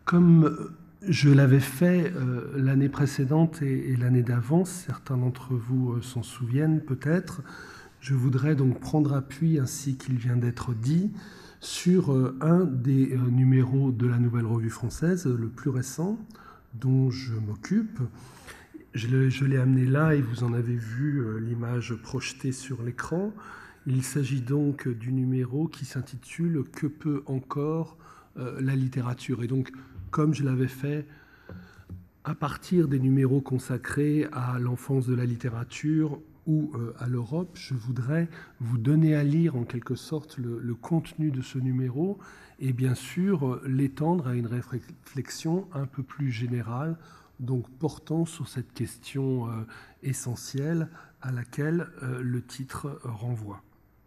Comme je l'avais fait l'année précédente et l'année d'avant, certains d'entre vous s'en souviennent peut-être, je voudrais donc prendre appui, ainsi qu'il vient d'être dit, sur un des numéros de la Nouvelle Revue Française, le plus récent, dont je m'occupe. Je l'ai amené là et vous en avez vu l'image projetée sur l'écran. Il s'agit donc du numéro qui s'intitule « Que peut encore la littérature ?» Et donc, comme je l'avais fait à partir des numéros consacrés à l'enfance de la littérature ou à l'Europe, je voudrais vous donner à lire en quelque sorte le contenu de ce numéro et bien sûr l'étendre à une réflexion un peu plus générale, donc portant sur cette question essentielle à laquelle le titre renvoie.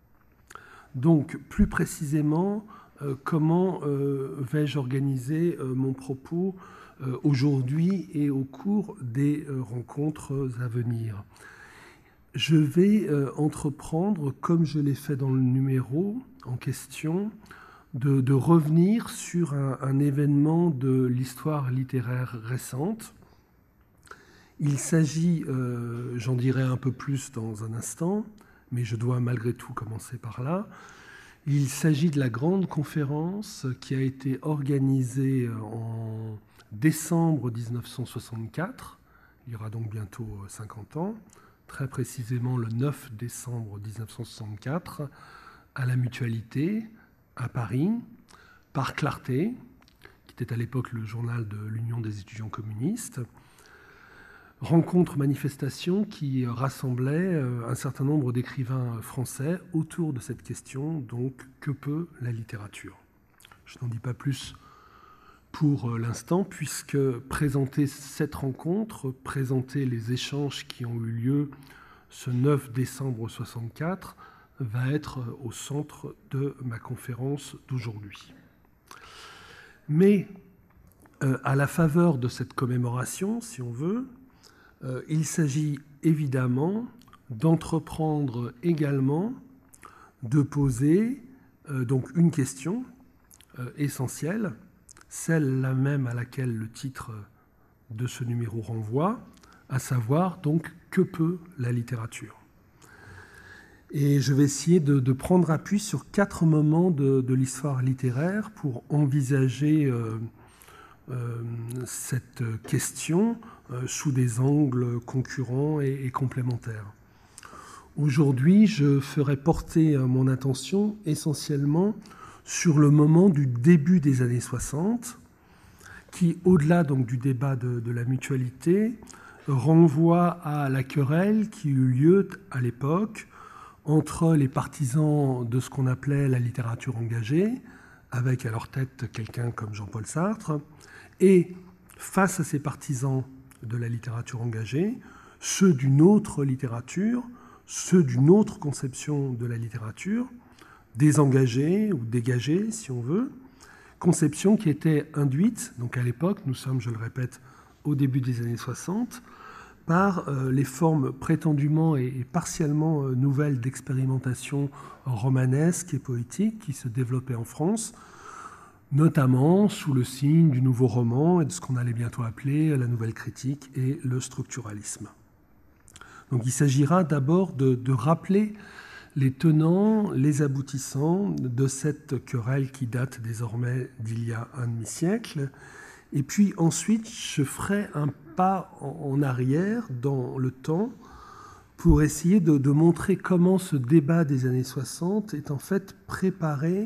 Donc plus précisément, comment vais-je organiser mon propos aujourd'hui et au cours des rencontres à venir? Je vais entreprendre, comme je l'ai fait dans le numéro en question, de revenir sur un événement de l'histoire littéraire récente. Il s'agit, j'en dirai un peu plus dans un instant, mais je dois malgré tout commencer par là. Il s'agit de la grande conférence qui a été organisée en décembre 1964, il y aura donc bientôt 50 ans, très précisément le 9 décembre 1964, à la Mutualité, à Paris, par Clarté, qui était à l'époque le journal de l'Union des étudiants communistes. Rencontre, manifestation qui rassemblait un certain nombre d'écrivains français autour de cette question, donc que peut la littérature? Je n'en dis pas plus pour l'instant, puisque présenter cette rencontre, présenter les échanges qui ont eu lieu ce 9 décembre 64, va être au centre de ma conférence d'aujourd'hui. Mais à la faveur de cette commémoration, si on veut, il s'agit évidemment d'entreprendre également de poser donc une question essentielle, celle-là même à laquelle le titre de ce numéro renvoie, à savoir donc que peut la littérature? Et je vais essayer de prendre appui sur 4 moments de l'histoire littéraire pour envisager cette question sous des angles concurrents et complémentaires. Aujourd'hui, je ferai porter mon attention essentiellement sur le moment du début des années 60, qui, au-delà donc du débat de la Mutualité, renvoie à la querelle qui eut lieu à l'époque entre les partisans de ce qu'on appelait la littérature engagée, avec à leur tête quelqu'un comme Jean-Paul Sartre, et face à ces partisans de la littérature engagée, ceux d'une autre littérature, ceux d'une autre conception de la littérature, désengagée ou dégagée, si on veut, conception qui était induite, donc à l'époque, nous sommes, je le répète, au début des années 60, par les formes prétendument et partiellement nouvelles d'expérimentation romanesque et poétique qui se développaient en France, notamment sous le signe du nouveau roman et de ce qu'on allait bientôt appeler la nouvelle critique et le structuralisme. Donc il s'agira d'abord de rappeler les tenants, les aboutissants de cette querelle qui date désormais d'il y a un demi-siècle. Et puis ensuite, je ferai un pas en arrière dans le temps pour essayer de montrer comment ce débat des années 60 est en fait préparé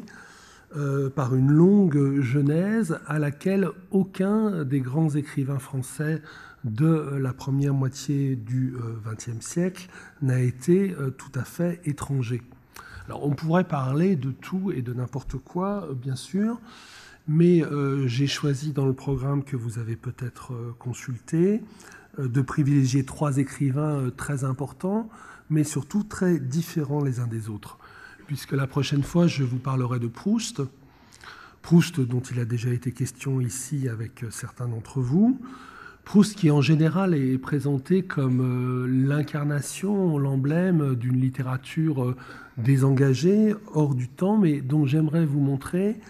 par une longue genèse à laquelle aucun des grands écrivains français de la première moitié du XXe siècle n'a été tout à fait étranger. Alors on pourrait parler de tout et de n'importe quoi, bien sûr, mais j'ai choisi dans le programme que vous avez peut-être consulté de privilégier 3 écrivains très importants, mais surtout très différents les uns des autres. Puisque la prochaine fois, je vous parlerai de Proust. Proust, dont il a déjà été question ici avec certains d'entre vous. Proust qui, en général, est présenté comme l'incarnation, l'emblème d'une littérature désengagée, hors du temps, mais dont j'aimerais vous montrer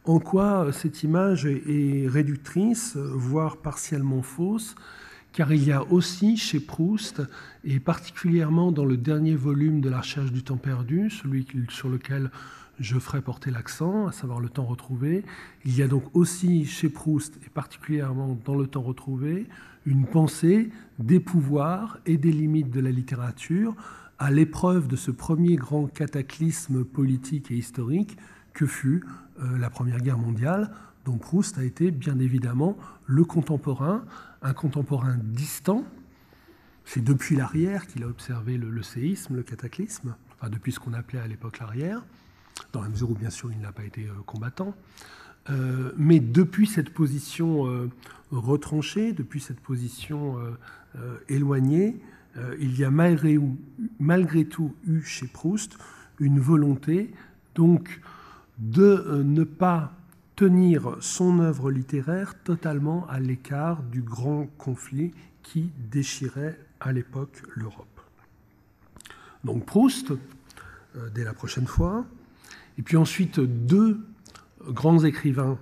En quoi cette image est réductrice, voire partiellement fausse, car il y a aussi chez Proust, et particulièrement dans le dernier volume de La Recherche du temps perdu, celui sur lequel je ferai porter l'accent, à savoir Le temps retrouvé, il y a donc aussi chez Proust, et particulièrement dans Le temps retrouvé, une pensée des pouvoirs et des limites de la littérature à l'épreuve de ce premier grand cataclysme politique et historique que fut la Première Guerre mondiale, dont Proust a été bien évidemment le contemporain, un contemporain distant. C'est depuis l'arrière qu'il a observé le séisme, le cataclysme, enfin depuis ce qu'on appelait à l'époque l'arrière, dans la mesure où bien sûr il n'a pas été combattant. Mais depuis cette position retranchée, depuis cette position éloignée, il y a malgré tout eu chez Proust une volonté donc de ne pas tenir son œuvre littéraire totalement à l'écart du grand conflit qui déchirait à l'époque l'Europe. Donc Proust, dès la prochaine fois, et puis ensuite deux grands écrivains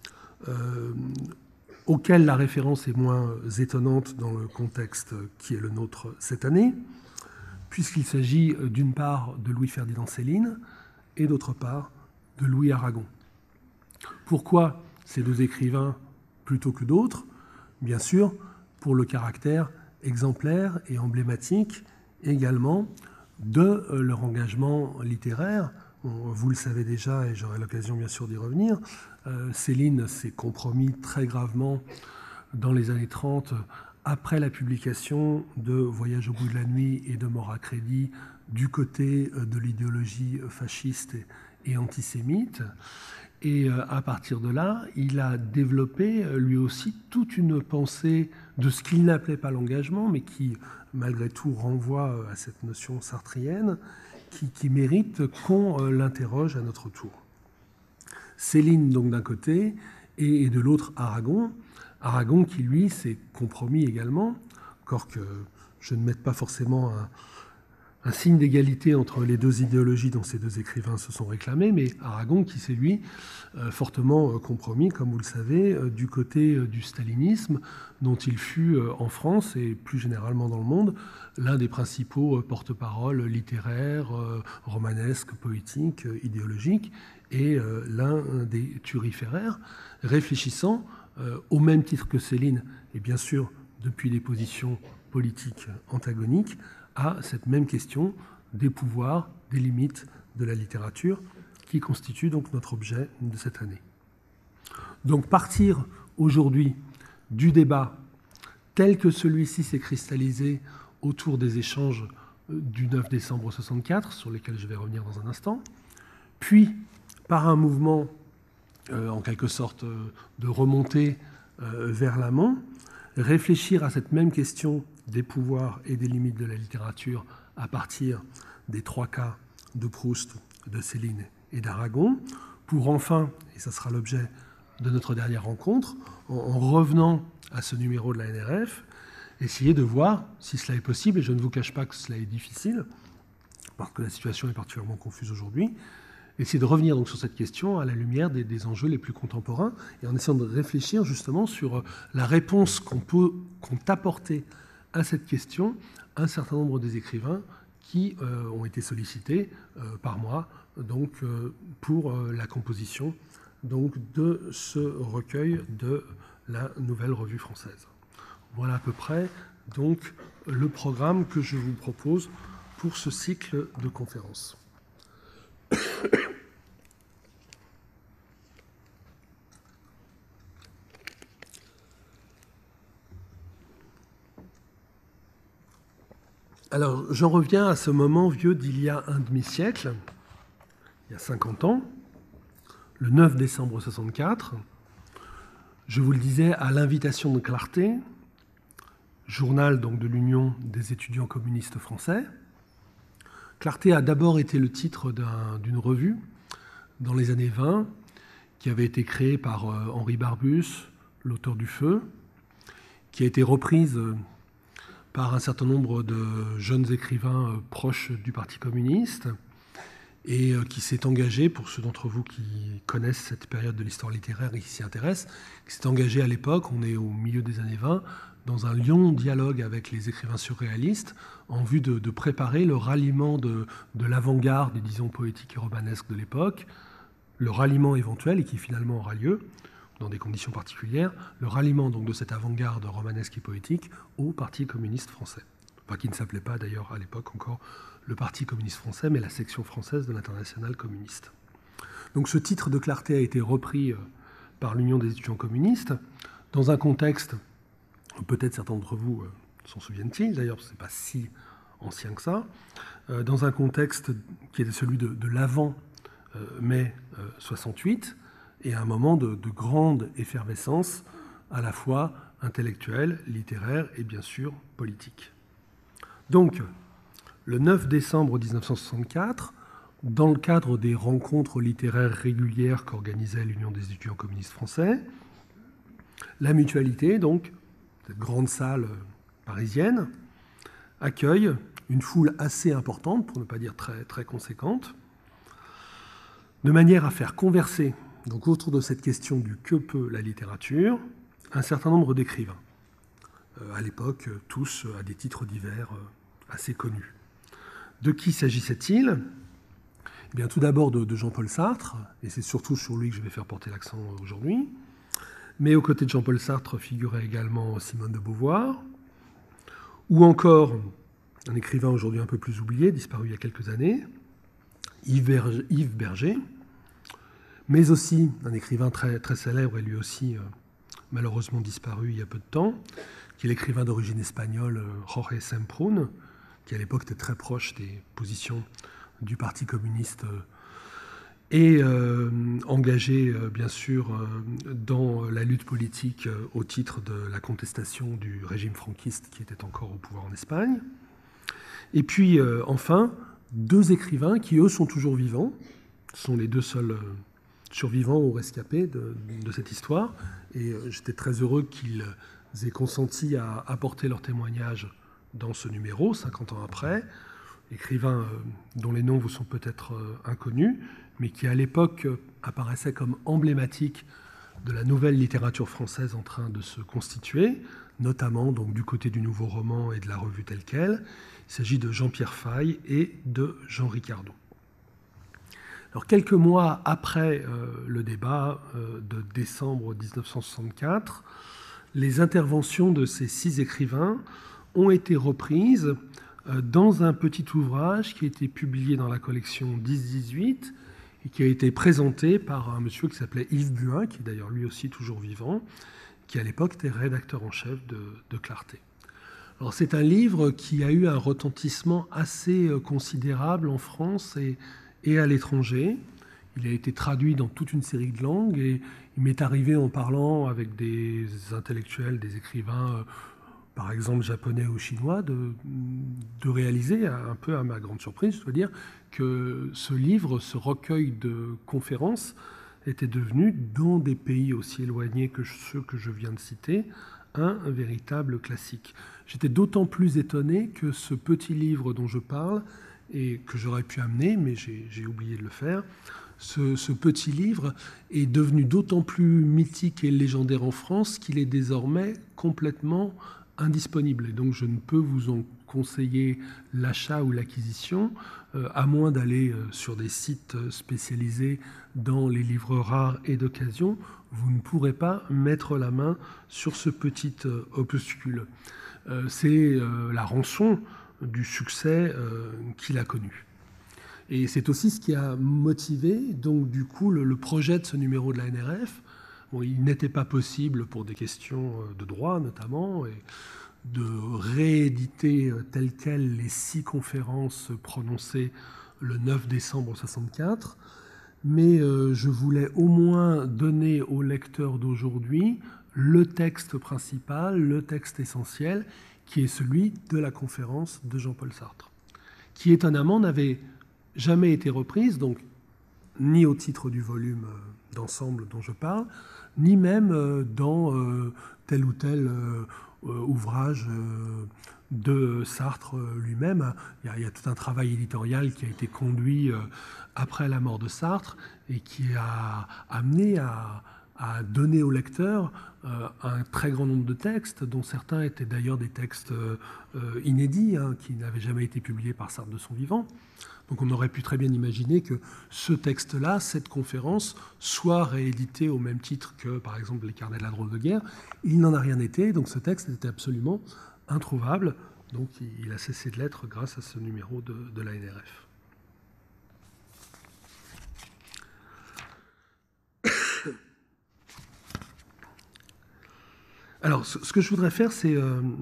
auxquels la référence est moins étonnante dans le contexte qui est le nôtre cette année, puisqu'il s'agit d'une part de Louis-Ferdinand Céline et d'autre part de Louis Aragon. Pourquoi ces deux écrivains plutôt que d'autres? Bien sûr, pour le caractère exemplaire et emblématique également de leur engagement littéraire. Vous le savez déjà, et j'aurai l'occasion bien sûr d'y revenir, Céline s'est compromis très gravement dans les années 30 après la publication de Voyage au bout de la nuit et de Mort à crédit du côté de l'idéologie fasciste et antisémite. Et à partir de là, il a développé lui aussi toute une pensée de ce qu'il n'appelait pas l'engagement, mais qui malgré tout renvoie à cette notion sartrienne, qui mérite qu'on l'interroge à notre tour. Céline donc d'un côté et de l'autre Aragon. Aragon qui lui s'est compromis également, encore que je ne mette pas forcément un signe d'égalité entre les deux idéologies dont ces deux écrivains se sont réclamés, mais Aragon qui s'est lui fortement compromis, comme vous le savez, du côté du stalinisme, dont il fut en France et plus généralement dans le monde l'un des principaux porte-parole littéraires, romanesques, poétiques, idéologiques, et l'un des turiféraires, réfléchissant au même titre que Céline, et bien sûr depuis des positions politiques antagoniques, à cette même question des pouvoirs, des limites de la littérature, qui constitue donc notre objet de cette année. Donc partir aujourd'hui du débat tel que celui-ci s'est cristallisé autour des échanges du 9 décembre 1964, sur lesquels je vais revenir dans un instant, puis par un mouvement en quelque sorte de remontée vers l'amont, réfléchir à cette même question des pouvoirs et des limites de la littérature à partir des trois cas de Proust, de Céline et d'Aragon, pour enfin, et ça sera l'objet de notre dernière rencontre, en revenant à ce numéro de la NRF, essayer de voir si cela est possible, et je ne vous cache pas que cela est difficile, parce que la situation est particulièrement confuse aujourd'hui, essayer de revenir donc sur cette question à la lumière des enjeux les plus contemporains, et en essayant de réfléchir justement sur la réponse qu'ont apporté à cette question un certain nombre des écrivains qui ont été sollicités par moi donc, pour la composition donc, de ce recueil de la Nouvelle Revue Française. Voilà à peu près donc, le programme que je vous propose pour ce cycle de conférences. Alors, j'en reviens à ce moment vieux d'il y a un demi-siècle, il y a 50 ans, le 9 décembre 1964. Je vous le disais, à l'invitation de Clarté, journal donc de l'Union des étudiants communistes français. Clarté a d'abord été le titre d'une revue dans les années 20 qui avait été créée par Henri Barbus, l'auteur du Feu, qui a été reprise par un certain nombre de jeunes écrivains proches du Parti communiste, et qui s'est engagé, pour ceux d'entre vous qui connaissent cette période de l'histoire littéraire et qui s'y intéressent, qui s'est engagé à l'époque, on est au milieu des années 20, dans un long dialogue avec les écrivains surréalistes en vue de préparer le ralliement de l'avant-garde, disons, poétique et romanesque de l'époque, le ralliement éventuel, et qui finalement aura lieu, dans des conditions particulières, le ralliement donc de cette avant-garde romanesque et poétique au Parti communiste français. Enfin, qui ne s'appelait pas d'ailleurs à l'époque encore le Parti communiste français, mais la section française de l'Internationale communiste. Donc ce titre de clarté a été repris par l'Union des étudiants communistes, dans un contexte, peut-être certains d'entre vous s'en souviennent-ils, d'ailleurs ce n'est pas si ancien que ça, dans un contexte qui était celui de l'avant-mai 68, et à un moment de grande effervescence, à la fois intellectuelle, littéraire et bien sûr politique. Donc, le 9 décembre 1964, dans le cadre des rencontres littéraires régulières qu'organisait l'Union des étudiants communistes français, la Mutualité, donc, cette grande salle parisienne, accueille une foule assez importante, pour ne pas dire très, très conséquente, de manière à faire converser, donc autour de cette question du que peut la littérature, un certain nombre d'écrivains. À l'époque, tous à des titres divers assez connus. De qui s'agissait-il ? Eh bien, tout d'abord de Jean-Paul Sartre, et c'est surtout sur lui que je vais faire porter l'accent aujourd'hui. Mais aux côtés de Jean-Paul Sartre figurait également Simone de Beauvoir, ou encore un écrivain aujourd'hui un peu plus oublié, disparu il y a quelques années, Yves Berger, mais aussi un écrivain très, très célèbre et lui aussi malheureusement disparu il y a peu de temps, qui est l'écrivain d'origine espagnole Jorge Semprún, qui à l'époque était très proche des positions du Parti communiste et engagé bien sûr dans la lutte politique au titre de la contestation du régime franquiste qui était encore au pouvoir en Espagne. Et puis enfin, deux écrivains qui eux sont toujours vivants, sont les deux seuls survivants ou rescapés de cette histoire, et j'étais très heureux qu'ils aient consenti à apporter leur témoignage dans ce numéro, 50 ans après, écrivains dont les noms vous sont peut-être inconnus, mais qui à l'époque apparaissaient comme emblématiques de la nouvelle littérature française en train de se constituer, notamment donc, du côté du nouveau roman et de la revue telle quelle. Il s'agit de Jean-Pierre Faye et de Jean Ricardou. Alors, quelques mois après le débat de décembre 1964, les interventions de ces 6 écrivains ont été reprises dans un petit ouvrage qui a été publié dans la collection 10-18 et qui a été présenté par un monsieur qui s'appelait Yves Buin, qui est d'ailleurs lui aussi toujours vivant, qui à l'époque était rédacteur en chef de Clarté. Alors, c'est un livre qui a eu un retentissement assez considérable en France et à l'étranger. Il a été traduit dans toute une série de langues et il m'est arrivé en parlant avec des intellectuels, des écrivains, par exemple japonais ou chinois, de réaliser, un peu à ma grande surprise, je dois dire, que ce livre, ce recueil de conférences, était devenu, dans des pays aussi éloignés que ceux que je viens de citer, un véritable classique. J'étais d'autant plus étonné que ce petit livre dont je parle, et que j'aurais pu amener, mais j'ai oublié de le faire, ce petit livre est devenu d'autant plus mythique et légendaire en France qu'il est désormais complètement indisponible. Et donc je ne peux vous en conseiller l'achat ou l'acquisition, à moins d'aller sur des sites spécialisés dans les livres rares et d'occasion. Vous ne pourrez pas mettre la main sur ce petit opuscule. C'est la rançon du succès qu'il a connu. Et c'est aussi ce qui a motivé donc du coup le projet de ce numéro de la NRF. Bon, il n'était pas possible pour des questions de droit notamment et de rééditer telles quelles les 6 conférences prononcées le 9 décembre 1964, mais je voulais au moins donner aux lecteurs d'aujourd'hui le texte principal, le texte essentiel, qui est celui de la conférence de Jean-Paul Sartre, qui étonnamment n'avait jamais été reprise, donc ni au titre du volume d'ensemble dont je parle, ni même dans tel ou tel ouvrage de Sartre lui-même. Il y a tout un travail éditorial qui a été conduit après la mort de Sartre et qui a amené à donner au lecteur un très grand nombre de textes, dont certains étaient d'ailleurs des textes inédits, hein, qui n'avaient jamais été publiés par Sartre de son vivant. Donc on aurait pu très bien imaginer que ce texte-là, cette conférence, soit réédité au même titre que, par exemple, les carnets de la drôle de guerre. Il n'en a rien été, donc ce texte était absolument introuvable. Donc il a cessé de l'être grâce à ce numéro de la NRF. Alors, ce que je voudrais faire, c'est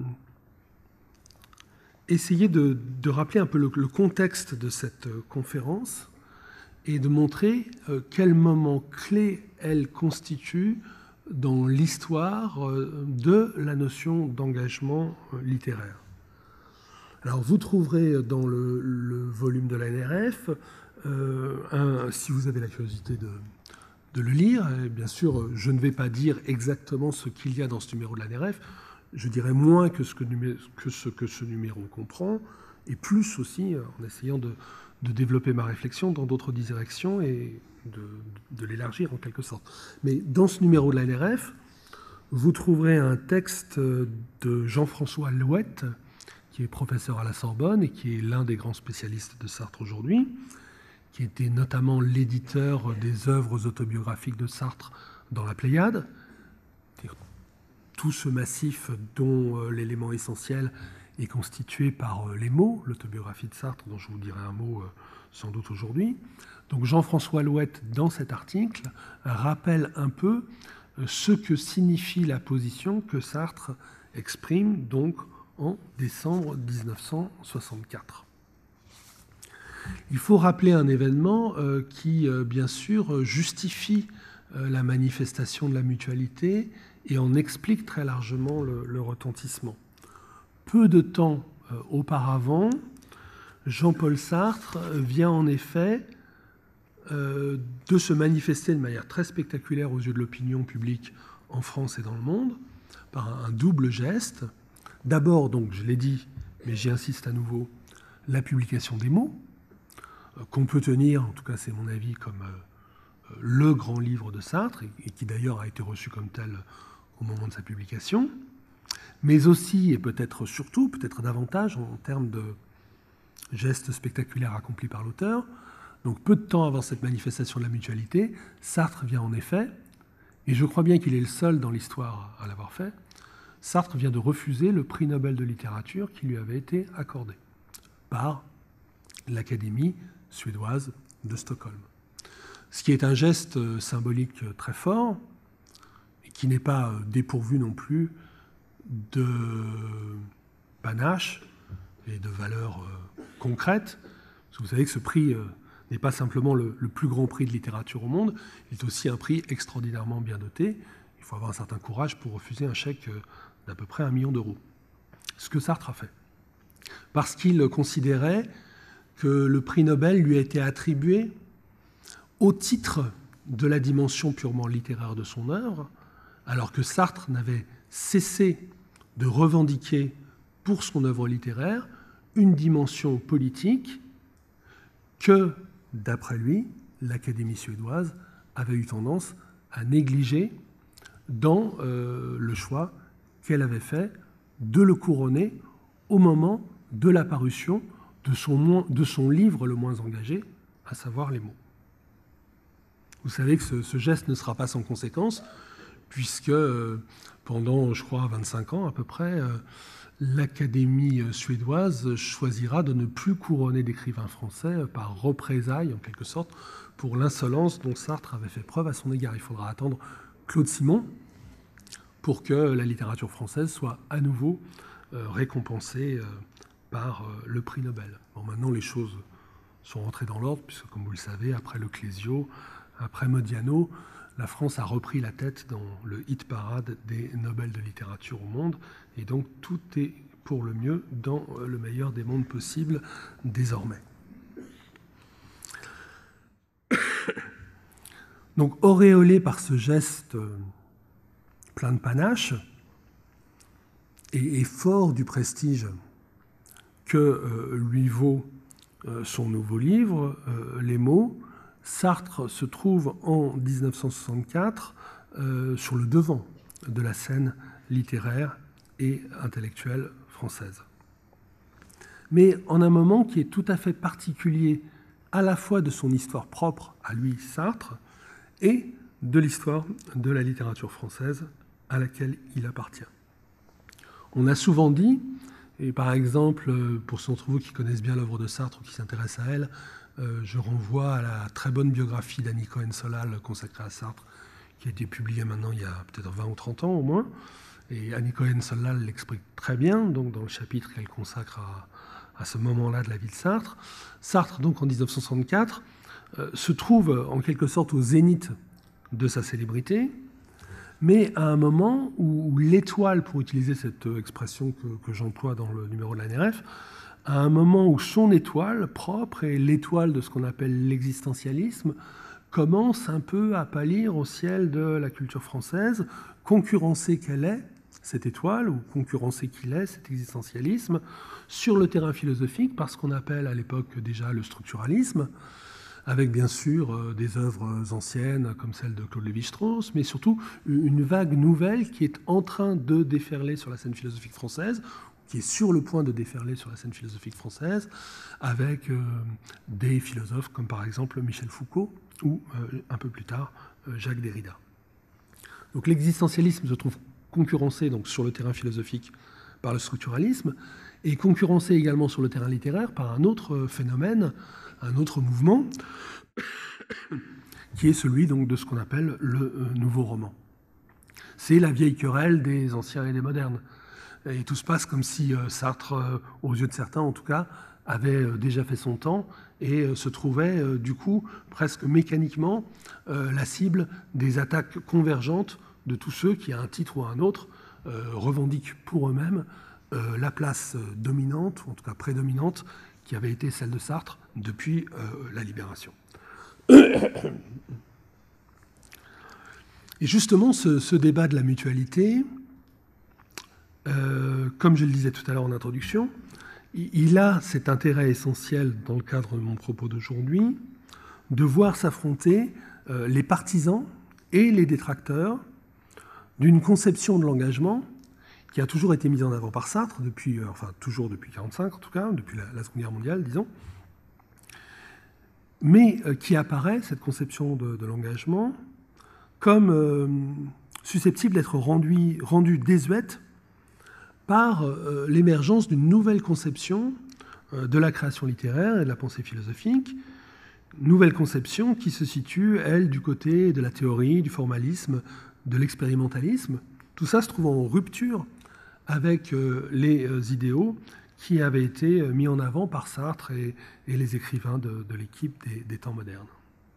essayer de rappeler un peu le contexte de cette conférence et de montrer quel moment clé elle constitue dans l'histoire de la notion d'engagement littéraire. Alors, vous trouverez dans le volume de la NRF, si vous avez la curiosité de le lire, et bien sûr, je ne vais pas dire exactement ce qu'il y a dans ce numéro de la NRF, je dirais moins que ce que ce numéro comprend, et plus aussi en essayant de développer ma réflexion dans d'autres directions et de l'élargir en quelque sorte. Mais dans ce numéro de la NRF, vous trouverez un texte de Jean-François Louette, qui est professeur à la Sorbonne et qui est l'un des grands spécialistes de Sartre aujourd'hui, qui était notamment l'éditeur des œuvres autobiographiques de Sartre dans la Pléiade, tout ce massif dont l'élément essentiel est constitué par les mots, l'autobiographie de Sartre, dont je vous dirai un mot sans doute aujourd'hui. Donc Jean-François Louette, dans cet article, rappelle un peu ce que signifie la position que Sartre exprime donc en décembre 1964. Il faut rappeler un événement qui, bien sûr, justifie la manifestation de la mutualité et en explique très largement le retentissement. Peu de temps auparavant, Jean-Paul Sartre vient en effet de se manifester de manière très spectaculaire aux yeux de l'opinion publique en France et dans le monde, par un double geste. D'abord, donc, je l'ai dit, mais j'y insiste à nouveau, la publication des mots, qu'on peut tenir, en tout cas c'est mon avis, comme le grand livre de Sartre, et qui d'ailleurs a été reçu comme tel au moment de sa publication, mais aussi, et peut-être surtout, peut-être davantage, en termes de gestes spectaculaires accomplis par l'auteur. Donc peu de temps avant cette manifestation de la mutualité, Sartre vient en effet, et je crois bien qu'il est le seul dans l'histoire à l'avoir fait, Sartre vient de refuser le prix Nobel de littérature qui lui avait été accordé par l'Académie suédoise de Stockholm. Ce qui est un geste symbolique très fort, et qui n'est pas dépourvu non plus de panache et de valeurs concrètes. Parce que vous savez que ce prix n'est pas simplement le plus grand prix de littérature au monde, il est aussi un prix extraordinairement bien doté. Il faut avoir un certain courage pour refuser un chèque d'à peu près 1 million d'euros. Ce que Sartre a fait. Parce qu'il considérait que le prix Nobel lui a été attribué au titre de la dimension purement littéraire de son œuvre, alors que Sartre n'avait cessé de revendiquer pour son œuvre littéraire une dimension politique que, d'après lui, l'Académie suédoise avait eu tendance à négliger dans le choix qu'elle avait fait de le couronner au moment de la parution de son livre le moins engagé, à savoir Les mots. Vous savez que ce geste ne sera pas sans conséquence, puisque pendant, je crois, 25 ans à peu près, l'Académie suédoise choisira de ne plus couronner d'écrivains français par représailles, en quelque sorte, pour l'insolence dont Sartre avait fait preuve à son égard. Il faudra attendre Claude Simon pour que la littérature française soit à nouveau récompensée par le prix Nobel. Bon, maintenant, les choses sont rentrées dans l'ordre, puisque, comme vous le savez, après le Clésio, après Modiano, la France a repris la tête dans le hit-parade des Nobel de littérature au monde, et donc tout est pour le mieux dans le meilleur des mondes possibles désormais. Donc, auréolé par ce geste plein de panache, et fort du prestige que lui vaut son nouveau livre, Les mots, Sartre se trouve en 1964 sur le devant de la scène littéraire et intellectuelle française. Mais en un moment qui est tout à fait particulier à la fois de son histoire propre à lui, Sartre, et de l'histoire de la littérature française à laquelle il appartient. On a souvent dit, et par exemple, pour ceux d'entre vous qui connaissent bien l'œuvre de Sartre ou qui s'intéressent à elle, je renvoie à la très bonne biographie d'Annie Cohen-Solal consacrée à Sartre, qui a été publiée maintenant il y a peut-être 20 ou 30 ans au moins. Et Annie Cohen-Solal l'explique très bien, donc dans le chapitre qu'elle consacre à ce moment-là de la vie de Sartre. Sartre, donc en 1964, se trouve en quelque sorte au zénith de sa célébrité, mais à un moment où l'étoile, pour utiliser cette expression que j'emploie dans le numéro de la NRF, à un moment où son étoile propre et l'étoile de ce qu'on appelle l'existentialisme commence un peu à pâlir au ciel de la culture française, concurrencer qu'elle est, cette étoile, ou concurrencer qu'il est, cet existentialisme, sur le terrain philosophique, par ce qu'on appelle à l'époque déjà le structuralisme, avec bien sûr des œuvres anciennes comme celle de Claude Lévi-Strauss, mais surtout une vague nouvelle qui est en train de déferler sur la scène philosophique française, qui est sur le point de déferler sur la scène philosophique française, avec des philosophes comme par exemple Michel Foucault ou un peu plus tard Jacques Derrida. Donc l'existentialisme se trouve concurrencé donc, sur le terrain philosophique par le structuralisme et concurrencé également sur le terrain littéraire par un autre phénomène, un autre mouvement, qui est celui donc, de ce qu'on appelle le nouveau roman. C'est la vieille querelle des anciens et des modernes. Et tout se passe comme si Sartre, aux yeux de certains en tout cas, avait déjà fait son temps et se trouvait du coup presque mécaniquement la cible des attaques convergentes de tous ceux qui, à un titre ou à un autre, revendiquent pour eux-mêmes la place dominante, ou en tout cas prédominante, qui avait été celle de Sartre depuis la Libération. Et justement, ce débat de la mutualité, comme je le disais tout à l'heure en introduction, il a cet intérêt essentiel, dans le cadre de mon propos d'aujourd'hui, de voir s'affronter les partisans et les détracteurs d'une conception de l'engagement qui a toujours été mise en avant par Sartre, toujours depuis 1945 en tout cas, depuis la Seconde Guerre mondiale, disons, mais qui apparaît, cette conception de l'engagement, comme susceptible d'être rendue désuète par l'émergence d'une nouvelle conception de la création littéraire et de la pensée philosophique, nouvelle conception qui se situe, elle, du côté de la théorie, du formalisme, de l'expérimentalisme. Tout ça se trouve en rupture avec les idéaux qui avaient été mis en avant par Sartre et les écrivains de l'équipe des temps modernes.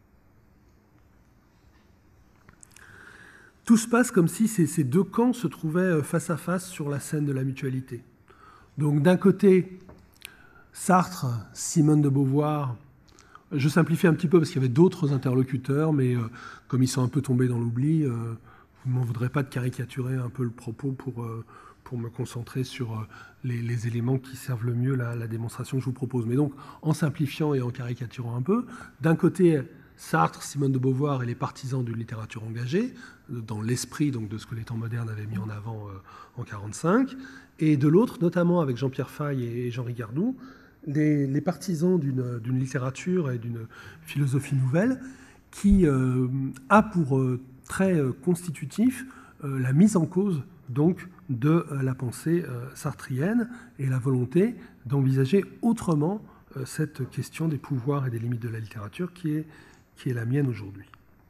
Tout se passe comme si ces deux camps se trouvaient face à face sur la scène de la mutualité. Donc d'un côté, Sartre, Simone de Beauvoir, je simplifie un petit peu parce qu'il y avait d'autres interlocuteurs, mais comme ils sont un peu tombés dans l'oubli, vous ne m'en voudrez pas de caricaturer un peu le propos pour me concentrer sur les éléments qui servent le mieux la démonstration que je vous propose. Mais donc, en simplifiant et en caricaturant un peu, d'un côté, Sartre, Simone de Beauvoir et les partisans d'une littérature engagée, dans l'esprit donc, de ce que les temps modernes avaient mis en avant en 1945, et de l'autre, notamment avec Jean-Pierre Faye et Jean Rigardou, les partisans d'une littérature et d'une philosophie nouvelle qui a pour trait constitutif la mise en cause donc, de la pensée sartrienne et la volonté d'envisager autrement cette question des pouvoirs et des limites de la littérature qui est la mienne aujourd'hui.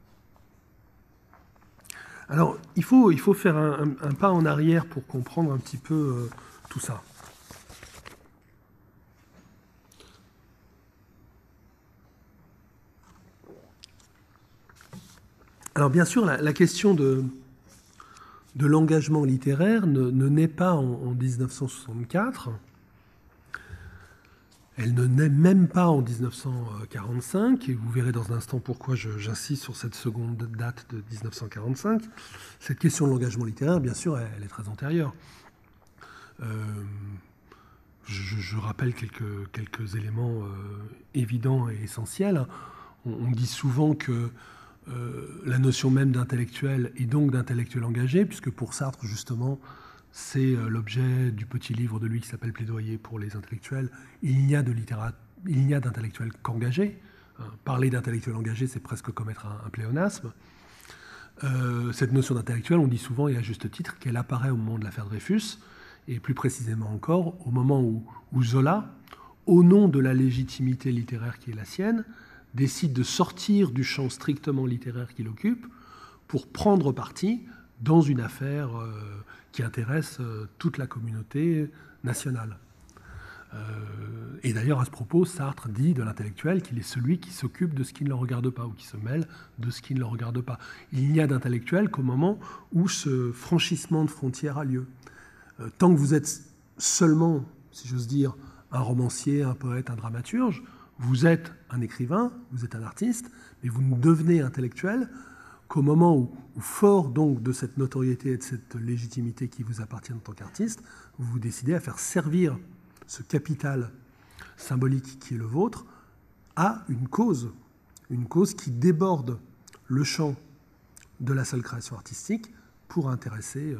Alors, il faut faire un pas en arrière pour comprendre un petit peu tout ça. Alors, bien sûr, la question de l'engagement littéraire ne naît pas en 1964. Elle ne naît même pas en 1945, et vous verrez dans un instant pourquoi j'insiste sur cette seconde date de 1945. Cette question de l'engagement littéraire, bien sûr, elle est très antérieure. Je rappelle quelques éléments évidents et essentiels. On dit souvent que la notion même d'intellectuel et donc d'intellectuel engagé, puisque pour Sartre, justement, c'est l'objet du petit livre de lui qui s'appelle Plaidoyer pour les intellectuels. Il n'y a d'intellectuel qu'engagé. Parler d'intellectuel engagé, c'est presque commettre un pléonasme. Cette notion d'intellectuel, on dit souvent, et à juste titre, qu'elle apparaît au moment de l'affaire Dreyfus, et plus précisément encore au moment où Zola, au nom de la légitimité littéraire qui est la sienne, décide de sortir du champ strictement littéraire qu'il occupe pour prendre parti dans une affaire qui intéresse toute la communauté nationale. Et d'ailleurs, à ce propos, Sartre dit de l'intellectuel qu'il est celui qui s'occupe de ce qui ne le regarde pas, ou qui se mêle de ce qui ne le regarde pas. Il n'y a d'intellectuel qu'au moment où ce franchissement de frontière a lieu. Tant que vous êtes seulement, si j'ose dire, un romancier, un poète, un dramaturge, vous êtes un écrivain, vous êtes un artiste, mais vous ne devenez intellectuel qu'au moment où, fort donc de cette notoriété et de cette légitimité qui vous appartient en tant qu'artiste, vous vous décidez à faire servir ce capital symbolique qui est le vôtre à une cause qui déborde le champ de la seule création artistique pour intéresser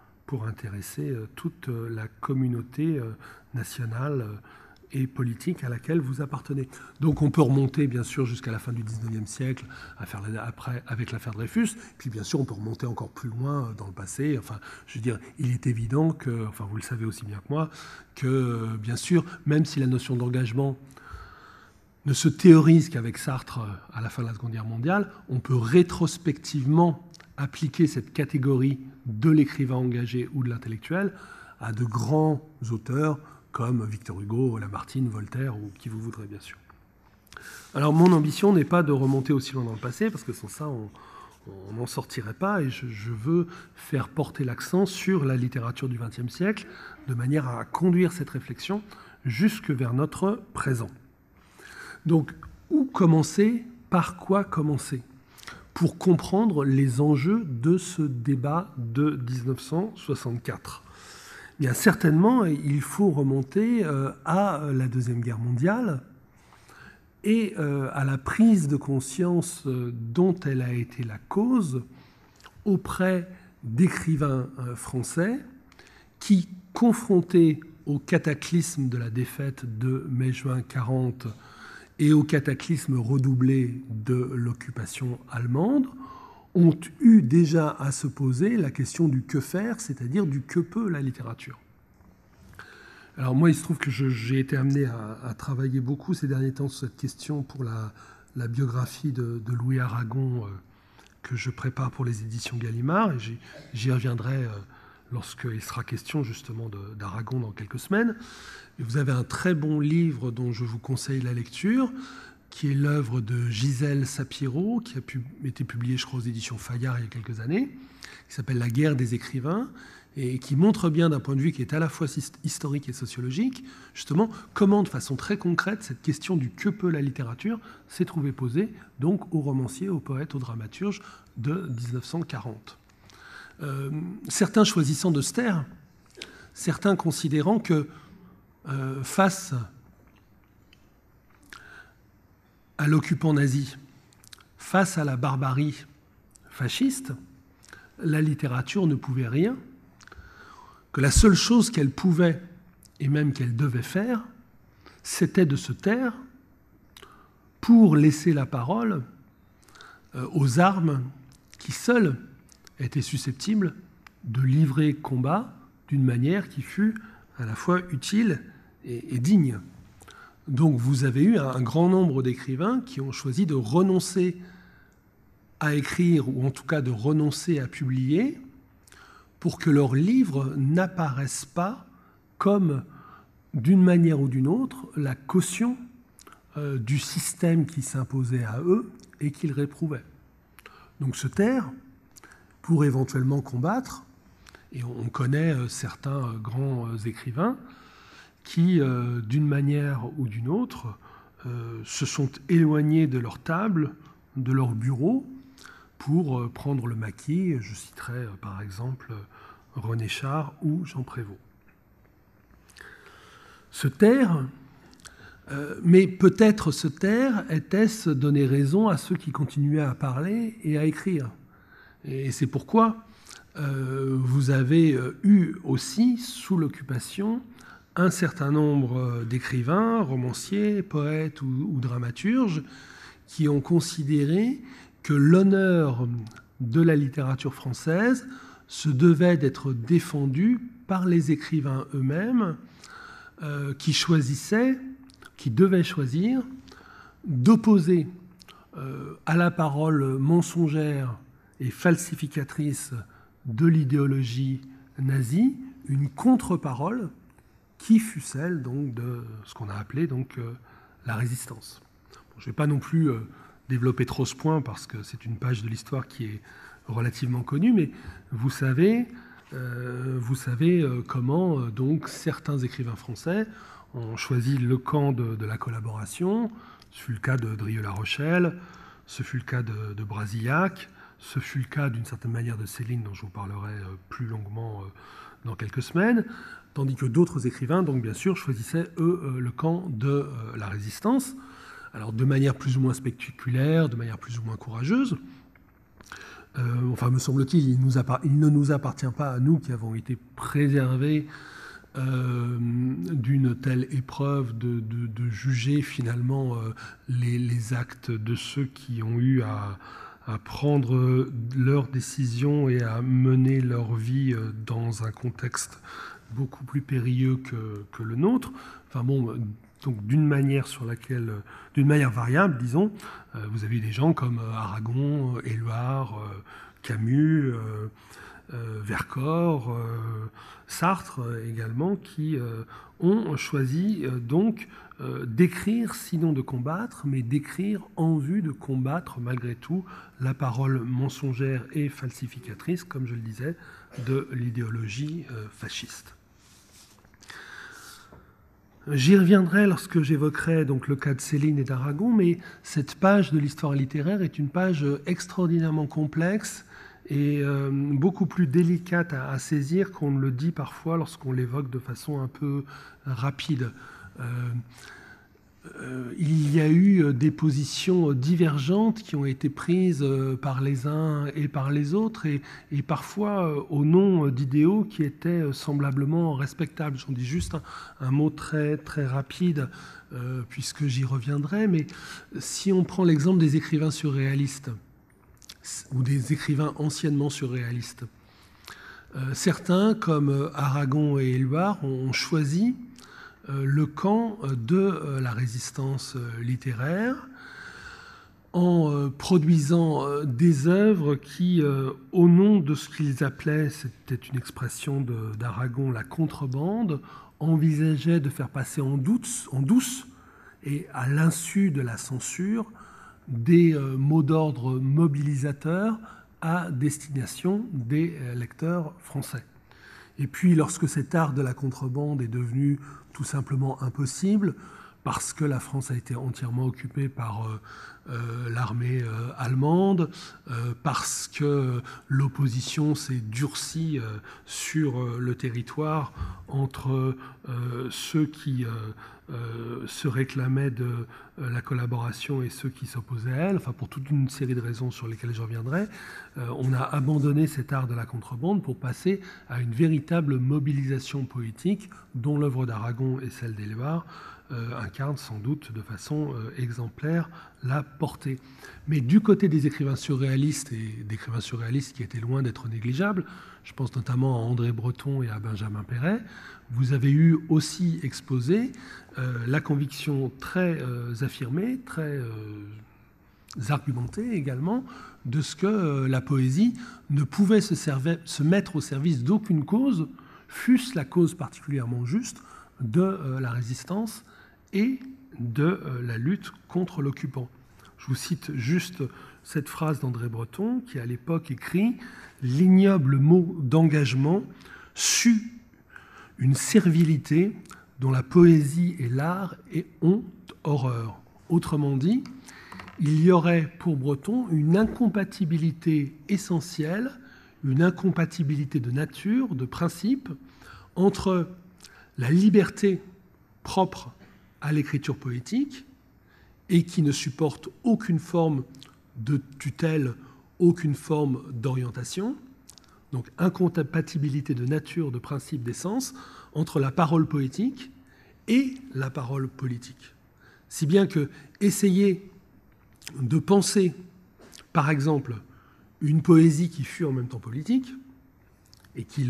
toute la communauté nationale et politique à laquelle vous appartenez. Donc on peut remonter bien sûr jusqu'à la fin du XIXe siècle après, avec l'affaire Dreyfus, puis bien sûr on peut remonter encore plus loin dans le passé. Enfin, je veux dire, il est évident que, enfin vous le savez aussi bien que moi, que bien sûr, même si la notion d'engagement ne se théorise qu'avec Sartre à la fin de la Seconde Guerre mondiale, on peut rétrospectivement appliquer cette catégorie de l'écrivain engagé ou de l'intellectuel à de grands auteurs comme Victor Hugo, Lamartine, Voltaire ou qui vous voudrez, bien sûr. Alors mon ambition n'est pas de remonter aussi loin dans le passé, parce que sans ça on n'en sortirait pas, et je veux faire porter l'accent sur la littérature du XXe siècle de manière à conduire cette réflexion jusque vers notre présent. Donc, où commencer, par quoi commencer pour comprendre les enjeux de ce débat de 1964 ? Bien, certainement, il faut remonter à la Deuxième Guerre mondiale et à la prise de conscience dont elle a été la cause auprès d'écrivains français qui, confrontés au cataclysme de la défaite de mai-juin 40 et au cataclysme redoublé de l'occupation allemande, ont eu déjà à se poser la question du que faire, c'est-à-dire du que peut la littérature. Alors moi, il se trouve que j'ai été amené à travailler beaucoup ces derniers temps sur cette question pour la biographie de Louis Aragon que je prépare pour les éditions Gallimard, et j'y reviendrai lorsqu'il sera question justement d'Aragon dans quelques semaines. Et vous avez un très bon livre dont je vous conseille la lecture, qui est l'œuvre de Gisèle Sapiro, qui a été publiée, je crois, aux éditions Fayard il y a quelques années, qui s'appelle La guerre des écrivains, et qui montre bien, d'un point de vue qui est à la fois historique et sociologique, justement, comment, de façon très concrète, cette question du que peut la littérature s'est trouvée posée, donc, aux romanciers, aux poètes, aux dramaturges de 1940. Certains choisissant de se taire, certains considérant que, face à l'occupant nazi, face à la barbarie fasciste, la littérature ne pouvait rien, que la seule chose qu'elle pouvait, et même qu'elle devait faire, c'était de se taire pour laisser la parole aux armes qui seules étaient susceptibles de livrer combat d'une manière qui fût à la fois utile et digne. Donc vous avez eu un grand nombre d'écrivains qui ont choisi de renoncer à écrire, ou en tout cas de renoncer à publier, pour que leurs livres n'apparaissent pas comme, d'une manière ou d'une autre, la caution du système qui s'imposait à eux et qu'ils réprouvaient. Donc se taire pour éventuellement combattre, et on connaît certains grands écrivains qui, d'une manière ou d'une autre, se sont éloignés de leur table, de leur bureau, pour prendre le maquis. Je citerai par exemple René Char ou Jean Prévost. se taire, mais peut-être se taire était-ce donner raison à ceux qui continuaient à parler et à écrire. Et c'est pourquoi vous avez eu aussi, sous l'occupation, un certain nombre d'écrivains, romanciers, poètes ou dramaturges qui ont considéré que l'honneur de la littérature française se devait d'être défendu par les écrivains eux-mêmes qui choisissaient, qui devaient choisir d'opposer à la parole mensongère et falsificatrice de l'idéologie nazie une contre-parole qui fut celle donc, de ce qu'on a appelé donc, la résistance. Bon, je ne vais pas non plus développer trop ce point parce que c'est une page de l'histoire qui est relativement connue, mais vous savez comment donc, certains écrivains français ont choisi le camp de la collaboration. Ce fut le cas de Drieux-La Rochelle, ce fut le cas de Brasillac, ce fut le cas d'une certaine manière de Céline, dont je vous parlerai plus longuement dans quelques semaines, tandis que d'autres écrivains, donc bien sûr, choisissaient, eux, le camp de la résistance, alors de manière plus ou moins spectaculaire, de manière plus ou moins courageuse. Enfin, me semble-t-il, il ne nous appartient pas à nous qui avons été préservés d'une telle épreuve de juger finalement les actes de ceux qui ont eu à prendre leurs décisions et à mener leur vie dans un contexte beaucoup plus périlleux que le nôtre. Enfin bon, donc d'une manière variable, disons, vous avez eu des gens comme Aragon, Éluard, Camus, Vercors, Sartre également, qui ont choisi donc d'écrire, sinon de combattre, mais d'écrire en vue de combattre malgré tout la parole mensongère et falsificatrice, comme je le disais, de l'idéologie fasciste. J'y reviendrai lorsque j'évoquerai donc le cas de Céline et d'Aragon, mais cette page de l'histoire littéraire est une page extraordinairement complexe et beaucoup plus délicate à saisir qu'on ne le dit parfois lorsqu'on l'évoque de façon un peu rapide. Il y a eu des positions divergentes qui ont été prises par les uns et par les autres et parfois au nom d'idéaux qui étaient semblablement respectables. J'en dis juste un mot très, très rapide puisque j'y reviendrai, mais si on prend l'exemple des écrivains surréalistes ou des écrivains anciennement surréalistes, certains comme Aragon et Éluard ont choisi le camp de la résistance littéraire en produisant des œuvres qui, au nom de ce qu'ils appelaient, c'était une expression d'Aragon, la contrebande, envisageaient de faire passer en douce et à l'insu de la censure des mots d'ordre mobilisateurs à destination des lecteurs français. Et puis, lorsque cet art de la contrebande est devenu tout simplement impossible, parce que la France a été entièrement occupée par l'armée allemande, parce que l'opposition s'est durcie sur le territoire entre ceux qui se réclamaient de la collaboration et ceux qui s'opposaient à elle, enfin pour toute une série de raisons sur lesquelles je reviendrai, on a abandonné cet art de la contrebande pour passer à une véritable mobilisation poétique dont l'œuvre d'Aragon et celle d'Éluard incarnent sans doute de façon exemplaire la portée. Mais du côté des écrivains surréalistes et d'écrivains surréalistes qui étaient loin d'être négligeables, je pense notamment à André Breton et à Benjamin Péret, vous avez eu aussi exposé la conviction très affirmée, très argumentée également, de ce que la poésie ne pouvait se mettre au service d'aucune cause, fût-ce la cause particulièrement juste de la résistance et de la lutte contre l'occupant. Je vous cite juste cette phrase d'André Breton qui à l'époque écrit « L'ignoble mot d'engagement sut une servilité dont la poésie et l'art est honte, horreur ». Autrement dit, il y aurait pour Breton une incompatibilité essentielle, une incompatibilité de nature, de principe, entre la liberté propre à l'écriture poétique et qui ne supporte aucune forme de tutelle, aucune forme d'orientation. Donc incompatibilité de nature, de principe, d'essence entre la parole poétique et la parole politique. Si bien que essayer de penser, par exemple, une poésie qui fut en même temps politique, et qui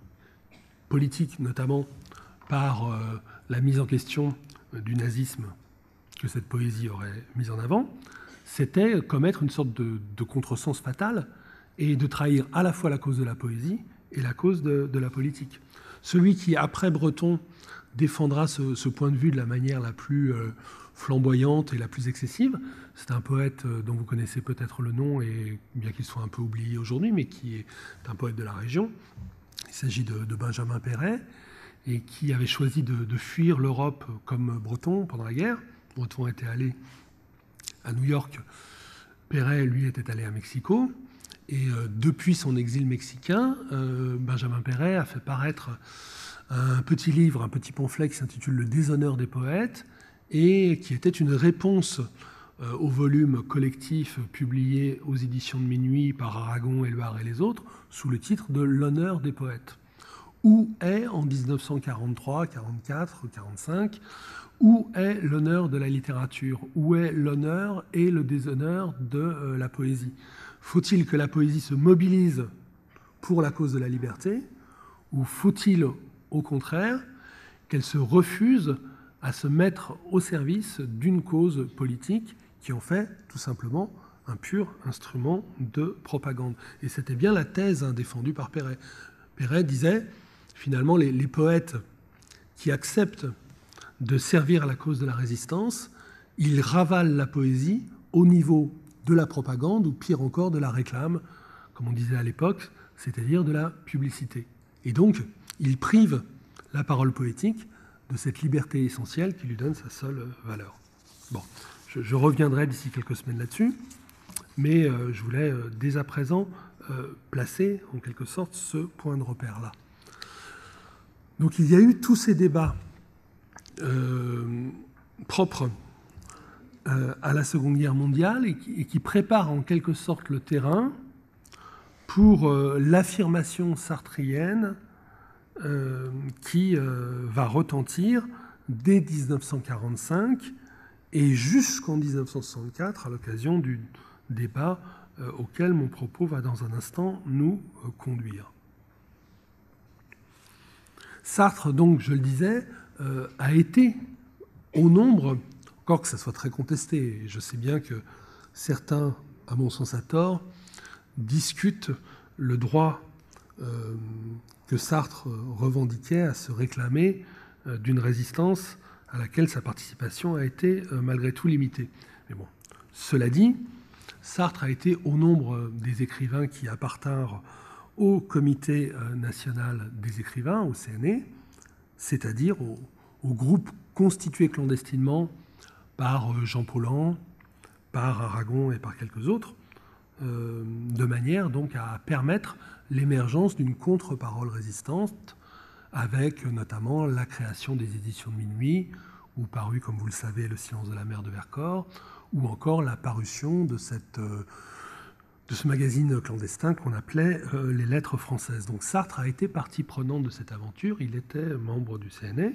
politique notamment par la mise en question du nazisme que cette poésie aurait mise en avant, c'était commettre une sorte de contresens fatal et de trahir à la fois la cause de la poésie et la cause de la politique. Celui qui, après Breton, défendra ce point de vue de la manière la plus flamboyante et la plus excessive, c'est un poète dont vous connaissez peut-être le nom, et bien qu'il soit un peu oublié aujourd'hui, mais qui est un poète de la région. Il s'agit de Benjamin Péret, et qui avait choisi de fuir l'Europe comme Breton pendant la guerre. Breton était allé à New York, Péret, lui, était allé à Mexico. Et depuis son exil mexicain, Benjamin Péret a fait paraître un petit livre, un petit pamphlet qui s'intitule « Le déshonneur des poètes » et qui était une réponse au volume collectif publié aux éditions de Minuit par Aragon, Éluard et les autres, sous le titre de « L'honneur des poètes ». Où est, en 1943, 44, 45, où est l'honneur de la littérature? Où est l'honneur et le déshonneur de la poésie? Faut-il que la poésie se mobilise pour la cause de la liberté, ou faut-il, au contraire, qu'elle se refuse à se mettre au service d'une cause politique qui en fait tout simplement un pur instrument de propagande? Et c'était bien la thèse défendue par Péret. Péret disait, finalement, les poètes qui acceptent de servir à la cause de la résistance, ils ravalent la poésie au niveau de la propagande, ou pire encore, de la réclame, comme on disait à l'époque, c'est-à-dire de la publicité. Et donc, ils privent la parole poétique de cette liberté essentielle qui lui donne sa seule valeur. Bon, je reviendrai d'ici quelques semaines là-dessus, mais je voulais dès à présent placer, en quelque sorte, ce point de repère-là. Donc, il y a eu tous ces débats propres à la Seconde Guerre mondiale et qui prépare en quelque sorte le terrain pour l'affirmation sartrienne qui va retentir dès 1945 et jusqu'en 1964 à l'occasion du débat auquel mon propos va dans un instant nous conduire. Sartre, donc, je le disais, a été au nombre, encore que ça soit très contesté, et je sais bien que certains, à mon sens à tort, discutent le droit que Sartre revendiquait à se réclamer d'une résistance à laquelle sa participation a été malgré tout limitée. Mais bon, cela dit, Sartre a été au nombre des écrivains qui appartinrent au Comité national des écrivains, au CNE, c'est-à-dire au groupe constitué clandestinement par Jean Paulhan, par Aragon et par quelques autres, de manière donc à permettre l'émergence d'une contre-parole résistante, avec notamment la création des éditions de Minuit, où parut, comme vous le savez, Le silence de la mer de Vercors, ou encore la parution de ce magazine clandestin qu'on appelait Les Lettres françaises. Donc Sartre a été partie prenante de cette aventure, il était membre du CNE.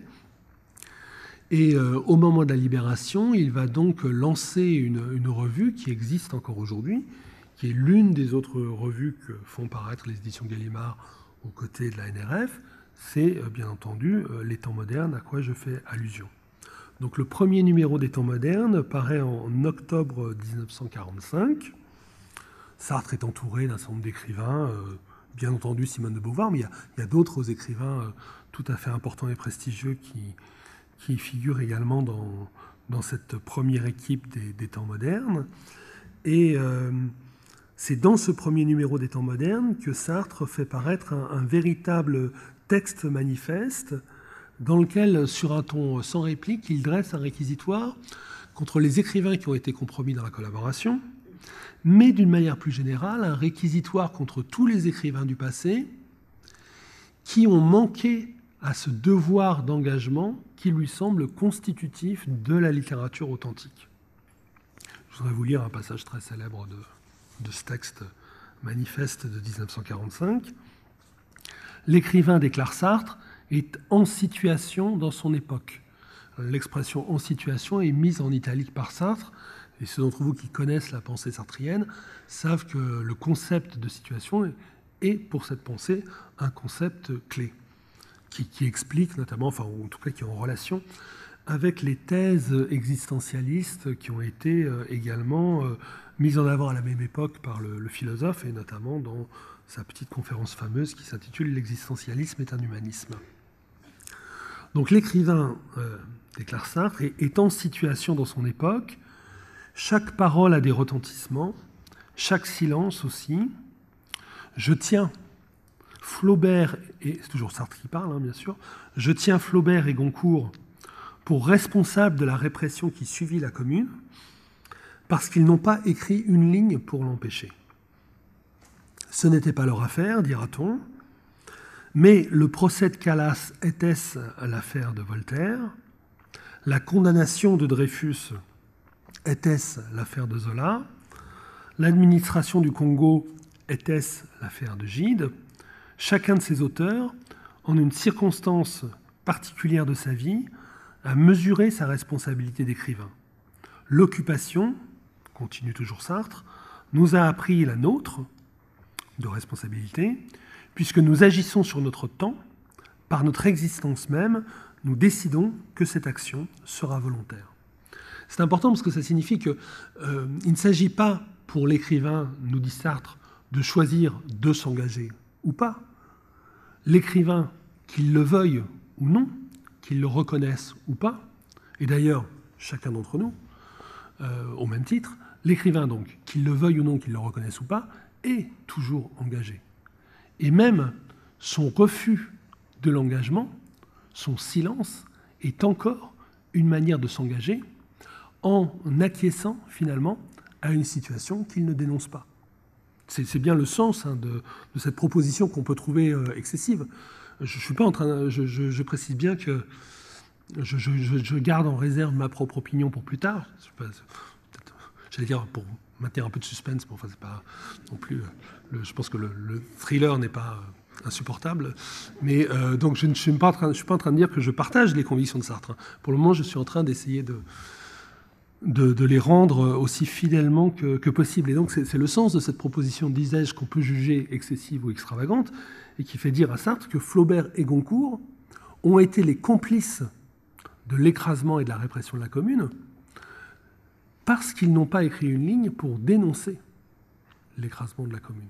Et au moment de la Libération, il va donc lancer une revue qui existe encore aujourd'hui, qui est l'une des autres revues que font paraître les éditions Gallimard aux côtés de la NRF. C'est bien entendu Les Temps modernes, à quoi je fais allusion. Donc le premier numéro des Temps modernes paraît en octobre 1945. Sartre est entouré d'un certain nombre d'écrivains, bien entendu Simone de Beauvoir, mais il y a d'autres écrivains tout à fait importants et prestigieux qui figurent également dans cette première équipe des Temps modernes. Et c'est dans ce premier numéro des Temps modernes que Sartre fait paraître un véritable texte manifeste dans lequel, sur un ton sans réplique, il dresse un réquisitoire contre les écrivains qui ont été compromis dans la collaboration, mais d'une manière plus générale, un réquisitoire contre tous les écrivains du passé qui ont manqué à ce devoir d'engagement qui lui semble constitutif de la littérature authentique. Je voudrais vous lire un passage très célèbre de ce texte manifeste de 1945. L'écrivain, déclare Sartre, est en situation dans son époque. L'expression « en situation » est mise en italique par Sartre, et ceux d'entre vous qui connaissent la pensée sartrienne savent que le concept de situation est, pour cette pensée, un concept clé, qui explique notamment, enfin, ou en tout cas qui est en relation avec les thèses existentialistes qui ont été également mises en avant à la même époque par le philosophe, et notamment dans sa petite conférence fameuse qui s'intitule « L'existentialisme est un humanisme ». Donc l'écrivain, déclare Sartre, est en situation dans son époque. Chaque parole a des retentissements, chaque silence aussi. Je tiens Flaubert, et c'est toujours Sartre qui parle, hein, bien sûr, je tiens Flaubert et Goncourt pour responsables de la répression qui suivit la Commune, parce qu'ils n'ont pas écrit une ligne pour l'empêcher. Ce n'était pas leur affaire, dira-t-on, mais le procès de Calas était-ce l'affaire de Voltaire? La condamnation de Dreyfus était-ce l'affaire de Zola? L'administration du Congo était-ce l'affaire de Gide? Chacun de ces auteurs, en une circonstance particulière de sa vie, a mesuré sa responsabilité d'écrivain. L'occupation, continue toujours Sartre, nous a appris la nôtre de responsabilité, puisque nous agissons sur notre temps, par notre existence même, nous décidons que cette action sera volontaire. C'est important parce que ça signifie qu'il ne s'agit pas pour l'écrivain, nous dit Sartre, de choisir de s'engager ou pas. L'écrivain, qu'il le veuille ou non, qu'il le reconnaisse ou pas, et d'ailleurs chacun d'entre nous, au même titre, l'écrivain donc, qu'il le veuille ou non, qu'il le reconnaisse ou pas, est toujours engagé. Et même son refus de l'engagement, son silence, est encore une manière de s'engager en acquiesçant finalement à une situation qu'il ne dénonce pas. C'est bien le sens de cette proposition qu'on peut trouver excessive. Je suis pas en train, je précise bien que je garde en réserve ma propre opinion pour plus tard. J'allais dire pour maintenir un peu de suspense, mais enfin c'est pas non plus. Je pense que le thriller n'est pas insupportable, mais donc je ne suis pas en train de dire que je partage les convictions de Sartre. Pour le moment, je suis en train d'essayer de les rendre aussi fidèlement que possible. Et donc c'est le sens de cette proposition, disais-je, qu'on peut juger excessive ou extravagante, et qui fait dire à Sartre que Flaubert et Goncourt ont été les complices de l'écrasement et de la répression de la Commune, parce qu'ils n'ont pas écrit une ligne pour dénoncer l'écrasement de la Commune.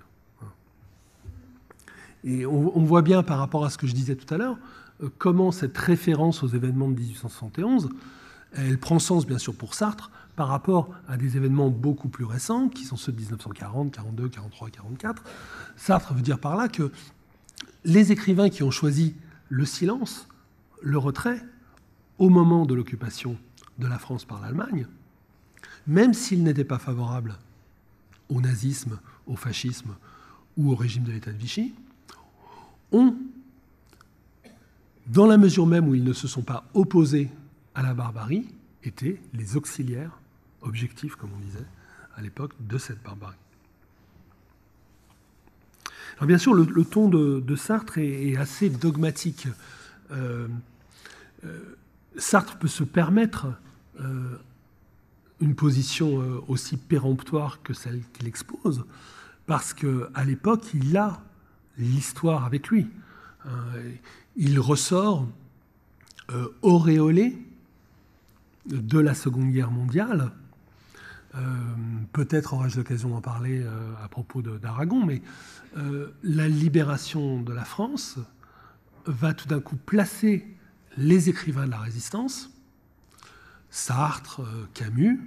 Et on voit bien par rapport à ce que je disais tout à l'heure, comment cette référence aux événements de 1871, elle prend sens bien sûr pour Sartre, par rapport à des événements beaucoup plus récents, qui sont ceux de 1940, 42, 43, 44. Sartre veut dire par là que les écrivains qui ont choisi le silence, le retrait, au moment de l'occupation de la France par l'Allemagne, même s'ils n'étaient pas favorables au nazisme, au fascisme ou au régime de l'État de Vichy, ont, dans la mesure même où ils ne se sont pas opposés à la barbarie, été les auxiliaires objectifs, comme on disait à l'époque, de cette barbarie. Alors bien sûr, le ton de Sartre est assez dogmatique. Sartre peut se permettre une position aussi péremptoire que celle qu'il expose, parce qu'à l'époque, il a l'histoire avec lui. Il ressort auréolé de la Seconde Guerre mondiale. Peut-être aurai-je l'occasion d'en parler à propos d'Aragon, mais la libération de la France va tout d'un coup placer les écrivains de la Résistance, Sartre, Camus,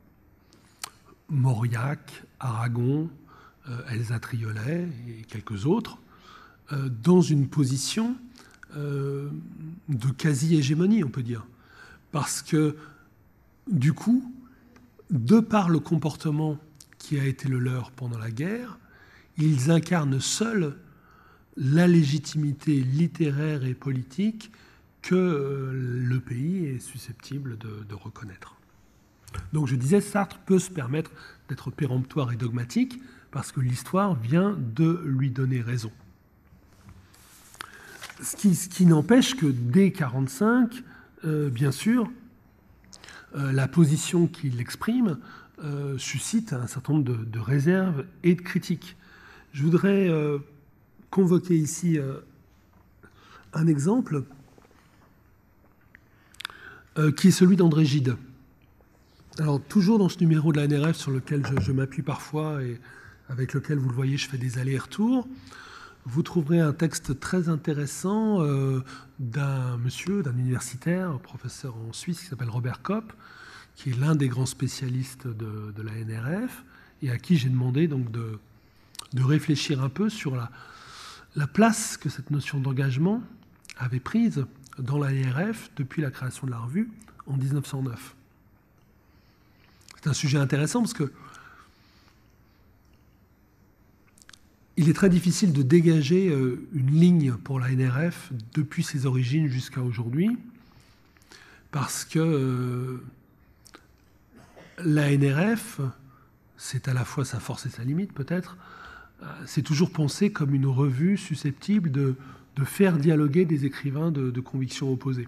Mauriac, Aragon, Elsa Triolet et quelques autres, dans une position de quasi-hégémonie, on peut dire. Parce que, du coup, de par le comportement qui a été le leur pendant la guerre, ils incarnent seuls la légitimité littéraire et politique que le pays est susceptible de reconnaître. Donc je disais, Sartre peut se permettre d'être péremptoire et dogmatique parce que l'histoire vient de lui donner raison. Ce qui n'empêche que dès 1945, bien sûr, la position qu'il exprime suscite un certain nombre de réserves et de critiques. Je voudrais convoquer ici un exemple qui est celui d'André Gide. Alors, toujours dans ce numéro de la NRF sur lequel je m'appuie parfois et avec lequel, vous le voyez, je fais des allers-retours, vous trouverez un texte très intéressant d'un universitaire, professeur en Suisse, qui s'appelle Robert Kopp, qui est l'un des grands spécialistes de la NRF, et à qui j'ai demandé donc de réfléchir un peu sur la place que cette notion d'engagement avait prise dans la NRF depuis la création de la revue en 1909. C'est un sujet intéressant parce que il est très difficile de dégager une ligne pour la NRF depuis ses origines jusqu'à aujourd'hui, parce que la NRF, c'est à la fois sa force et sa limite peut-être, c'est toujours pensé comme une revue susceptible de faire dialoguer des écrivains de convictions opposées.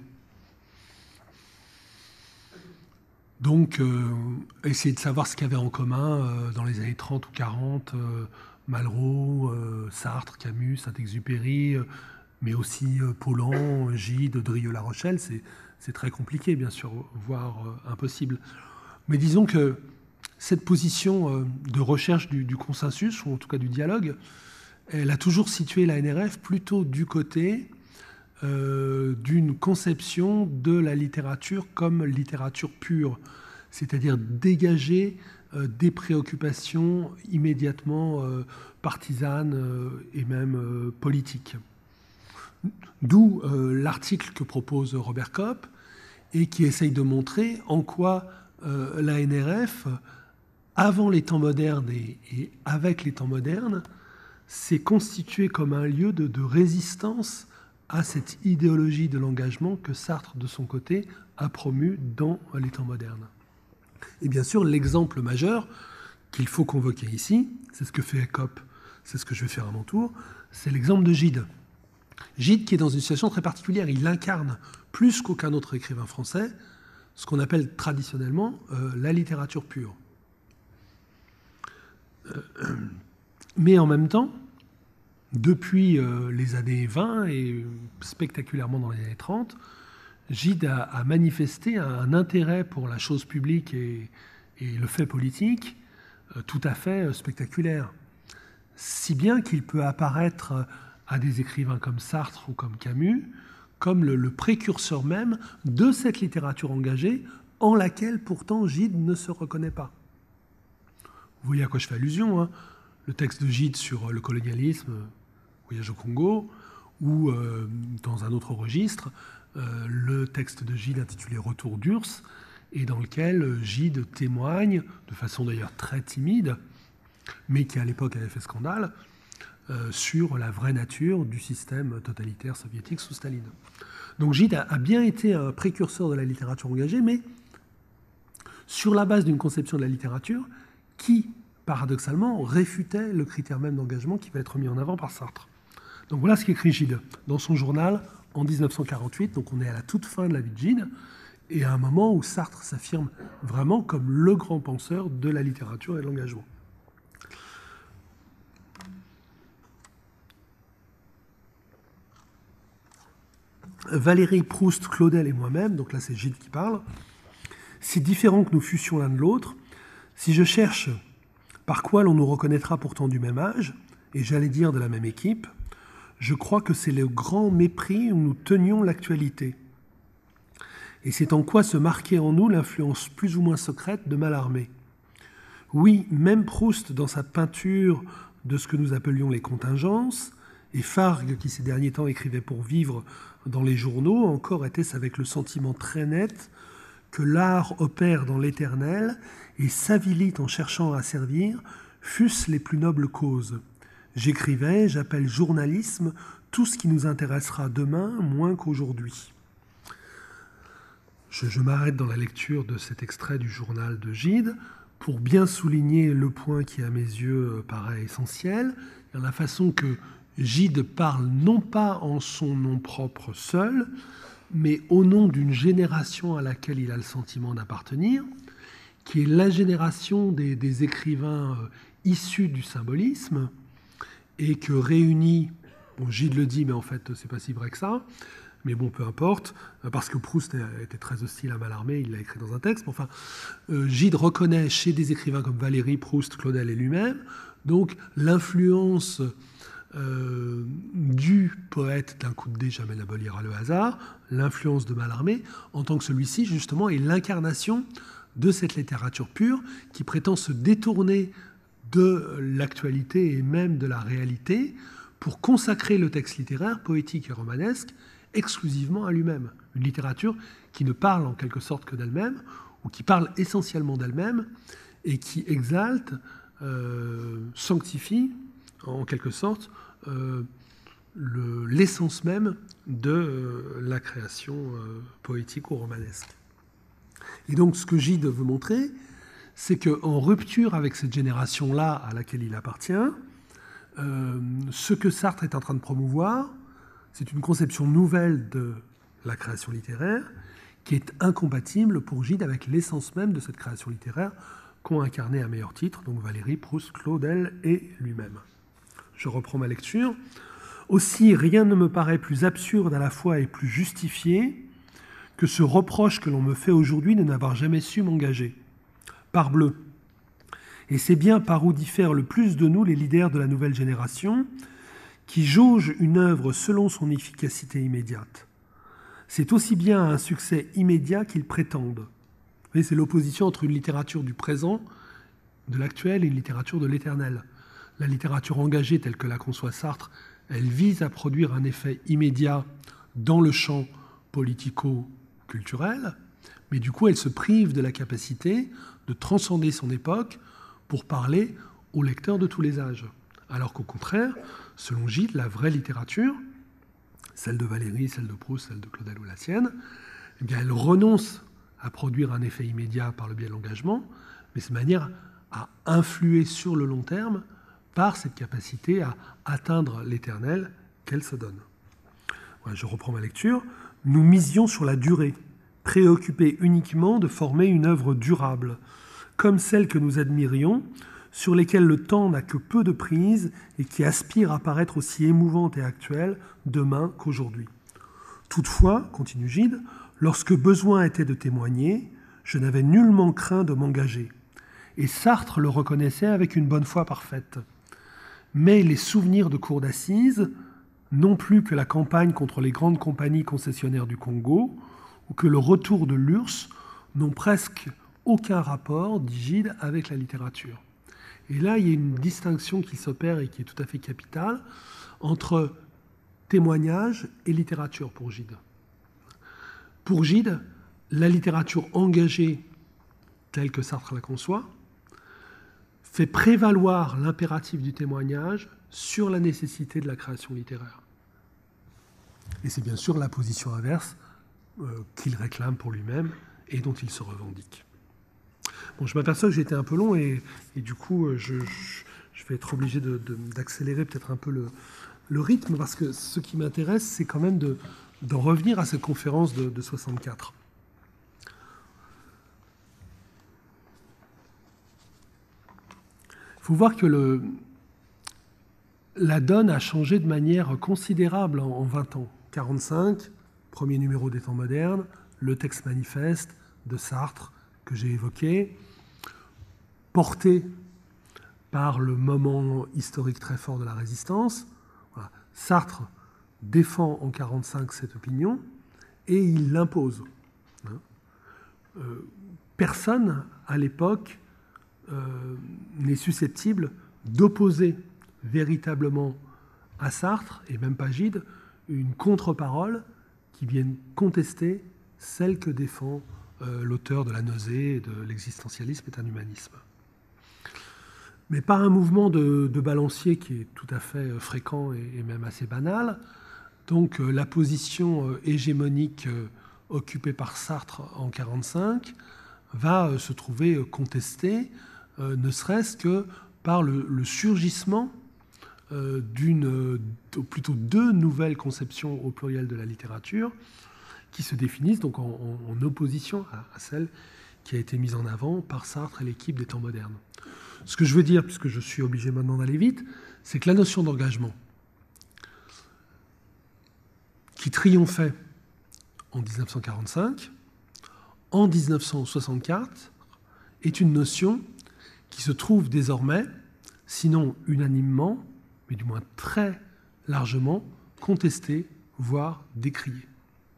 Donc, essayer de savoir ce qu'il y avait en commun dans les années 30 ou 40, Malraux, Sartre, Camus, Saint-Exupéry, mais aussi Paulan, Gide, Drieux-La Rochelle, c'est très compliqué, bien sûr, voire impossible. Mais disons que cette position de recherche du consensus, ou en tout cas du dialogue, elle a toujours situé la NRF plutôt du côté d'une conception de la littérature comme littérature pure, c'est-à-dire dégager des préoccupations immédiatement partisanes et même politiques. D'où l'article que propose Robert Kopp et qui essaye de montrer en quoi la NRF, avant les temps modernes et avec les temps modernes, s'est constituée comme un lieu de résistance à cette idéologie de l'engagement que Sartre, de son côté, a promue dans les temps modernes. Et bien sûr, l'exemple majeur qu'il faut convoquer ici, c'est ce que fait Kopp, c'est ce que je vais faire à mon tour, c'est l'exemple de Gide. Gide qui est dans une situation très particulière, il incarne plus qu'aucun autre écrivain français ce qu'on appelle traditionnellement la littérature pure. Mais en même temps, depuis les années 20 et spectaculairement dans les années 30, Gide a manifesté un intérêt pour la chose publique et le fait politique tout à fait spectaculaire. Si bien qu'il peut apparaître à des écrivains comme Sartre ou comme Camus comme le précurseur même de cette littérature engagée en laquelle pourtant Gide ne se reconnaît pas. Vous voyez à quoi je fais allusion, hein ? Le texte de Gide sur le colonialisme, Voyage au Congo, ou dans un autre registre, le texte de Gide intitulé Retour d'Urs, et dans lequel Gide témoigne, de façon d'ailleurs très timide, mais qui à l'époque avait fait scandale, sur la vraie nature du système totalitaire soviétique sous Staline. Donc Gide a bien été un précurseur de la littérature engagée, mais sur la base d'une conception de la littérature qui, paradoxalement, réfutait le critère même d'engagement qui va être mis en avant par Sartre. Donc voilà ce qu'écrit Gide dans son journal en 1948, donc on est à la toute fin de la vie de Gide, et à un moment où Sartre s'affirme vraiment comme le grand penseur de la littérature et de l'engagement. Valérie, Proust, Claudel et moi-même, donc là c'est Gide qui parle, si différents que nous fussions l'un de l'autre, si je cherche par quoi l'on nous reconnaîtra pourtant du même âge, et j'allais dire de la même équipe, je crois que c'est le grand mépris où nous tenions l'actualité. Et c'est en quoi se marquait en nous l'influence plus ou moins secrète de Mallarmé. Oui, même Proust, dans sa peinture de ce que nous appelions les contingences, et Fargue, qui ces derniers temps écrivait pour vivre dans les journaux, encore était-ce avec le sentiment très net que l'art opère dans l'éternel et s'avilit en cherchant à servir, fût-ce les plus nobles causes. J'écrivais, j'appelle journalisme tout ce qui nous intéressera demain moins qu'aujourd'hui. Je m'arrête dans la lecture de cet extrait du journal de Gide pour bien souligner le point qui, à mes yeux, paraît essentiel, la façon que Gide parle non pas en son nom propre seul, mais au nom d'une génération à laquelle il a le sentiment d'appartenir, qui est la génération des écrivains issus du symbolisme, et que réunit, bon, Gide le dit, mais en fait, c'est pas si vrai que ça, mais bon, peu importe, parce que Proust était très hostile à Mallarmé, il l'a écrit dans un texte, mais enfin, Gide reconnaît chez des écrivains comme Valéry, Proust, Claudel et lui-même, donc l'influence du poète d'un coup de dé jamais n'abolira le hasard, l'influence de Mallarmé, en tant que celui-ci, justement, est l'incarnation de cette littérature pure qui prétend se détourner de l'actualité et même de la réalité pour consacrer le texte littéraire, poétique et romanesque exclusivement à lui-même. Une littérature qui ne parle en quelque sorte que d'elle-même, ou qui parle essentiellement d'elle-même, et qui exalte, sanctifie, en quelque sorte, l'essence même de la création poétique ou romanesque. Et donc ce que Gide veut montrer, c'est qu'en rupture avec cette génération-là à laquelle il appartient, ce que Sartre est en train de promouvoir, c'est une conception nouvelle de la création littéraire qui est incompatible pour Gide avec l'essence même de cette création littéraire qu'ont incarné à meilleur titre donc Valéry, Proust, Claudel et lui-même. Je reprends ma lecture. Aussi, rien ne me paraît plus absurde à la fois et plus justifié que ce reproche que l'on me fait aujourd'hui de n'avoir jamais su m'engager. Parbleu. Et c'est bien par où diffèrent le plus de nous les leaders de la nouvelle génération qui jaugent une œuvre selon son efficacité immédiate. C'est aussi bien à un succès immédiat qu'ils prétendent. Vous voyez, c'est l'opposition entre une littérature du présent, de l'actuel, et une littérature de l'éternel. La littérature engagée telle que la conçoit Sartre, elle vise à produire un effet immédiat dans le champ politico-culturel, mais du coup elle se prive de la capacité de transcender son époque pour parler aux lecteurs de tous les âges. Alors qu'au contraire, selon Gide, la vraie littérature, celle de Valéry, celle de Proust, celle de Claudel ou la sienne, eh bien, elle renonce à produire un effet immédiat par le biais de l'engagement, mais c'est de manière à influer sur le long terme par cette capacité à atteindre l'éternel qu'elle se donne. Voilà, je reprends ma lecture. Nous misions sur la durée, préoccupés uniquement de former une œuvre durable, comme celle que nous admirions, sur lesquelles le temps n'a que peu de prise et qui aspirent à paraître aussi émouvantes et actuelles demain qu'aujourd'hui. Toutefois, continue Gide, lorsque besoin était de témoigner, je n'avais nullement craint de m'engager. Et Sartre le reconnaissait avec une bonne foi parfaite. Mais les souvenirs de cours d'assises, non plus que la campagne contre les grandes compagnies concessionnaires du Congo, ou que le retour de l'URSS, n'ont presque aucun rapport, dit Gide, avec la littérature. Et là, il y a une distinction qui s'opère et qui est tout à fait capitale entre témoignage et littérature pour Gide. Pour Gide, la littérature engagée, telle que Sartre la conçoit, fait prévaloir l'impératif du témoignage sur la nécessité de la création littéraire. Et c'est bien sûr la position inverse qu'il réclame pour lui-même et dont il se revendique. Bon, je m'aperçois que j'ai été un peu long et du coup, je vais être obligé d'accélérer peut-être un peu le rythme parce que ce qui m'intéresse, c'est quand même d'en revenir à cette conférence de 64. Il faut voir que la donne a changé de manière considérable en 20 ans. 45, premier numéro des Temps modernes, le texte manifeste de Sartre que j'ai évoqué, porté par le moment historique très fort de la résistance. Voilà. Sartre défend en 1945 cette opinion et il l'impose. Personne à l'époque n'est susceptible d'opposer véritablement à Sartre, et même pas Gide, une contre-parole qui vienne contester celle que défend l'auteur de La Nausée et de l'existentialisme est un humanisme. mais par un mouvement de balancier qui est tout à fait fréquent et même assez banal. Donc la position hégémonique occupée par Sartre en 1945 va se trouver contestée, ne serait-ce que par le surgissement plutôt deux nouvelles conceptions au pluriel de la littérature qui se définissent donc en opposition à celle qui a été mise en avant par Sartre et l'équipe des temps modernes. Ce que je veux dire, puisque je suis obligé maintenant d'aller vite, c'est que la notion d'engagement qui triomphait en 1945, en 1964, est une notion qui se trouve désormais, sinon unanimement, mais du moins très largement, contestée, voire décriée.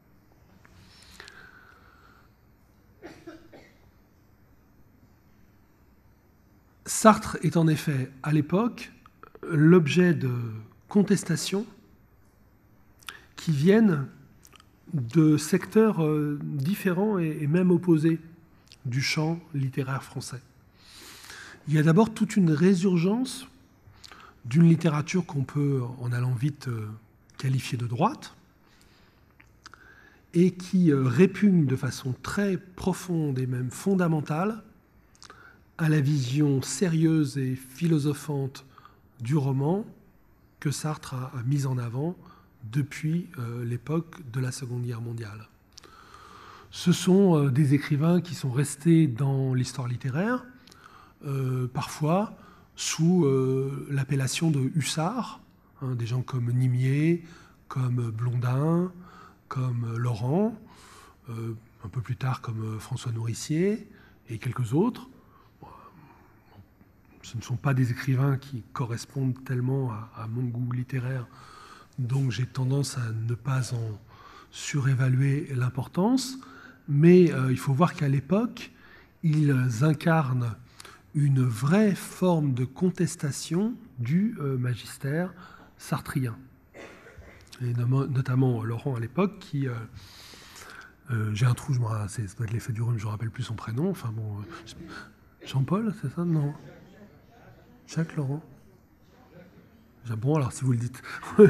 Sartre est en effet, à l'époque, l'objet de contestations qui viennent de secteurs différents et même opposés du champ littéraire français. Il y a d'abord toute une résurgence d'une littérature qu'on peut, en allant vite, qualifier de droite, et qui répugne de façon très profonde et même fondamentale à la vision sérieuse et philosophante du roman que Sartre a mise en avant depuis l'époque de la Seconde Guerre mondiale. Ce sont des écrivains qui sont restés dans l'histoire littéraire, parfois sous l'appellation de hussards, hein, des gens comme Nimier, comme Blondin, comme Laurent, un peu plus tard comme François Nourricier et quelques autres. Ce ne sont pas des écrivains qui correspondent tellement à mon goût littéraire, donc j'ai tendance à ne pas en surévaluer l'importance, mais il faut voir qu'à l'époque, ils incarnent une vraie forme de contestation du magistère sartrien. Et notamment Laurent à l'époque, qui... j'ai un trou, ça doit être l'effet du rhume, je ne me rappelle plus son prénom. Enfin bon, Jean-Paul, c'est ça? Non. Jacques Laurent. Bon, alors si vous le dites.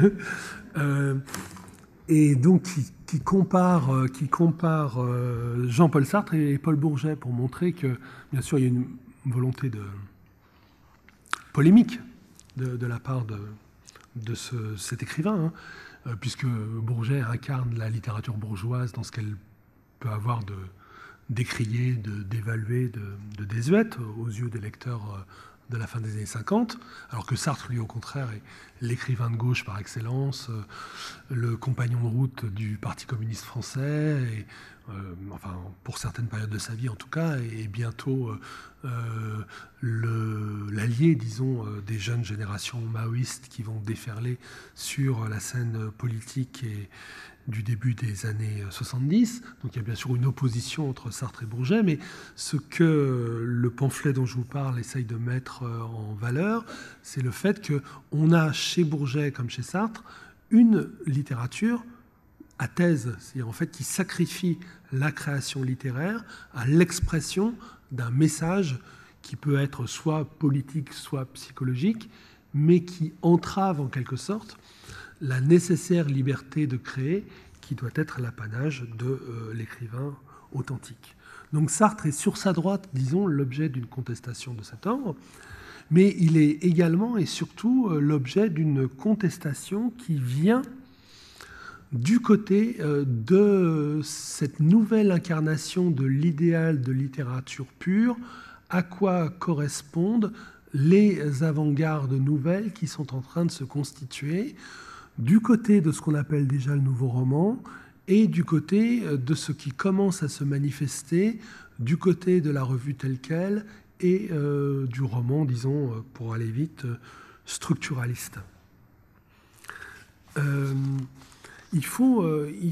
Et donc qui compare Jean-Paul Sartre et Paul Bourget pour montrer que, bien sûr, il y a une volonté de polémique de la part de cet écrivain, hein, puisque Bourget incarne la littérature bourgeoise dans ce qu'elle peut avoir de décrié, d'évalué, de désuète aux yeux des lecteurs de la fin des années 50, alors que Sartre, lui, au contraire, est l'écrivain de gauche par excellence, le compagnon de route du Parti communiste français, et, enfin, pour certaines périodes de sa vie en tout cas, et bientôt l'allié, disons, des jeunes générations maoïstes qui vont déferler sur la scène politique et du début des années 70. Donc il y a bien sûr une opposition entre Sartre et Bourget, mais ce que le pamphlet dont je vous parle essaye de mettre en valeur, c'est le fait qu'on a chez Bourget comme chez Sartre une littérature à thèse, c'est-à-dire en fait qui sacrifie la création littéraire à l'expression d'un message qui peut être soit politique, soit psychologique, mais qui entrave en quelque sorte la nécessaire liberté de créer qui doit être l'apanage de l'écrivain authentique. Donc Sartre est sur sa droite, disons, l'objet d'une contestation de cet ordre, mais il est également et surtout l'objet d'une contestation qui vient du côté de cette nouvelle incarnation de l'idéal de littérature pure, à quoi correspondent les avant-gardes nouvelles qui sont en train de se constituer du côté de ce qu'on appelle déjà le nouveau roman et du côté de ce qui commence à se manifester du côté de la revue telle qu'elle et du roman, disons, pour aller vite, structuraliste. Il faut,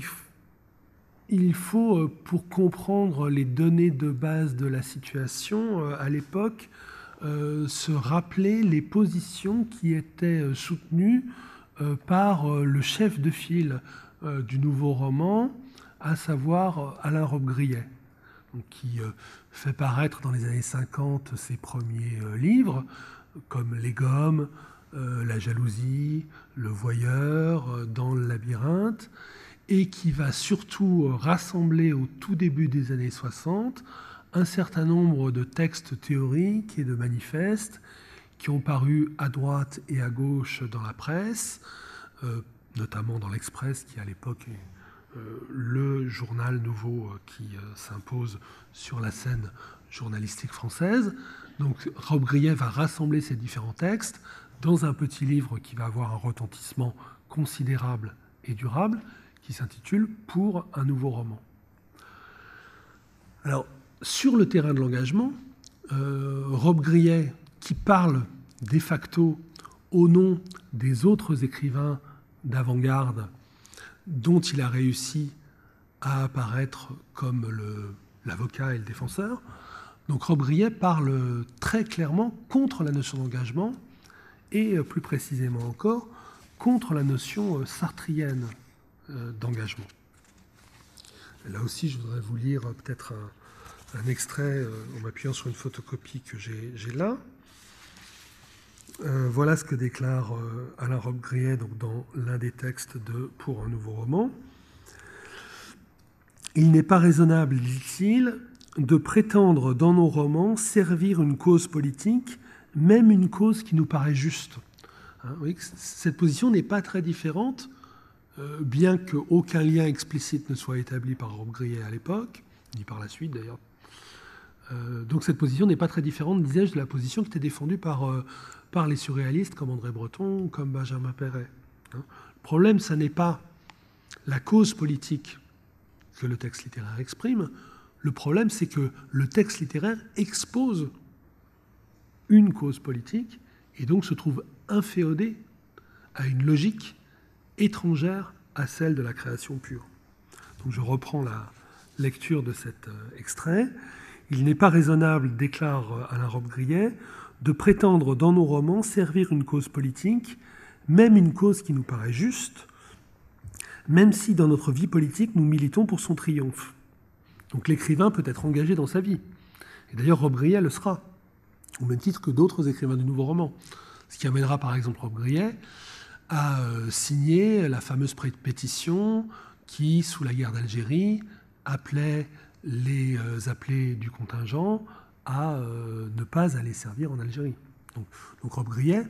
pour comprendre les données de base de la situation, à l'époque, se rappeler les positions qui étaient soutenues par le chef de file du nouveau roman, à savoir Alain Robbe-Grillet, qui fait paraître dans les années 50 ses premiers livres, comme Les Gommes, La Jalousie, Le Voyeur, Dans le labyrinthe, et qui va surtout rassembler au tout début des années 60 un certain nombre de textes théoriques et de manifestes qui ont paru à droite et à gauche dans la presse, notamment dans l'Express, qui à l'époque est le journal nouveau qui s'impose sur la scène journalistique française. Donc Robbe-Grillet va rassembler ces différents textes dans un petit livre qui va avoir un retentissement considérable et durable, qui s'intitule « Pour un nouveau roman ». Alors, sur le terrain de l'engagement, Robbe-Grillet, qui parle de facto au nom des autres écrivains d'avant-garde dont il a réussi à apparaître comme l'avocat et le défenseur. Donc Robbe-Grillet parle très clairement contre la notion d'engagement et plus précisément encore contre la notion sartrienne d'engagement. Là aussi, je voudrais vous lire peut-être un extrait en m'appuyant sur une photocopie que j'ai là. Voilà ce que déclare Alain Robbe-Grillet dans l'un des textes de « Pour un nouveau roman ». « Il n'est pas raisonnable, dit-il, de prétendre dans nos romans servir une cause politique, même une cause qui nous paraît juste. » Vous voyez que cette position n'est pas très différente, bien qu'aucun lien explicite ne soit établi par Robbe-Grillet à l'époque, ni par la suite d'ailleurs. Donc cette position n'est pas très différente, disais-je, de la position qui était défendue par les surréalistes comme André Breton ou comme Benjamin Perret. Le problème, ça n'est pas la cause politique que le texte littéraire exprime. Le problème, c'est que le texte littéraire expose une cause politique et donc se trouve inféodé à une logique étrangère à celle de la création pure. Donc je reprends la lecture de cet extrait. « Il n'est pas raisonnable, déclare Alain Robbe-Grillet, de prétendre dans nos romans servir une cause politique, même une cause qui nous paraît juste, même si dans notre vie politique nous militons pour son triomphe. » Donc l'écrivain peut être engagé dans sa vie. Et d'ailleurs Robbe-Grillet le sera, au même titre que d'autres écrivains du nouveau roman. Ce qui amènera par exemple Robbe-Grillet à signer la fameuse pétition qui, sous la guerre d'Algérie, appelait les appelés du contingent à ne pas aller servir en Algérie. Donc Robbe-Grillet,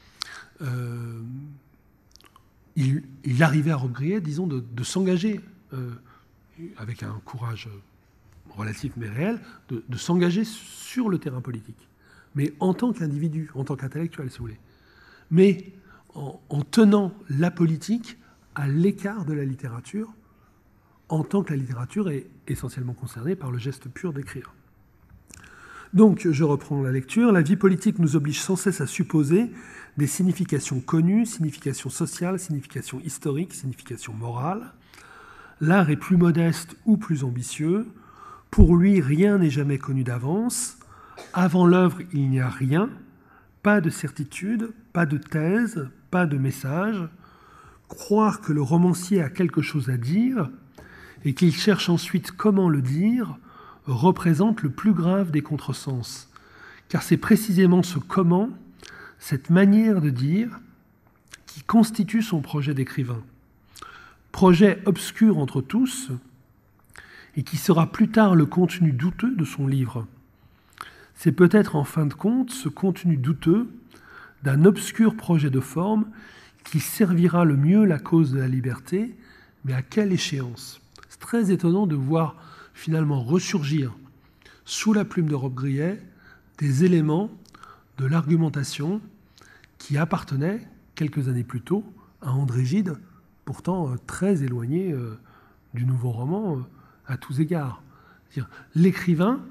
il arrivait à Robbe-Grillet, disons, de s'engager, avec un courage relatif mais réel, de s'engager sur le terrain politique, mais en tant qu'individu, en tant qu'intellectuel, si vous voulez, mais en tenant la politique à l'écart de la littérature, en tant que la littérature est essentiellement concernée par le geste pur d'écrire. Donc, je reprends la lecture. La vie politique nous oblige sans cesse à supposer des significations connues, significations sociales, significations historiques, significations morales. L'art est plus modeste ou plus ambitieux. Pour lui, rien n'est jamais connu d'avance. Avant l'œuvre, il n'y a rien. Pas de certitude, pas de thèse, pas de message. Croire que le romancier a quelque chose à dire et qu'il cherche ensuite comment le dire représente le plus grave des contresens, car c'est précisément ce comment, cette manière de dire, qui constitue son projet d'écrivain. Projet obscur entre tous, et qui sera plus tard le contenu douteux de son livre. C'est peut-être en fin de compte ce contenu douteux d'un obscur projet de forme qui servira le mieux la cause de la liberté, mais à quelle échéance ? C'est très étonnant de voir finalement ressurgir sous la plume de Robbe-Grillet des éléments de l'argumentation qui appartenaient quelques années plus tôt à André Gide, pourtant très éloigné du nouveau roman à tous égards. L'écrivain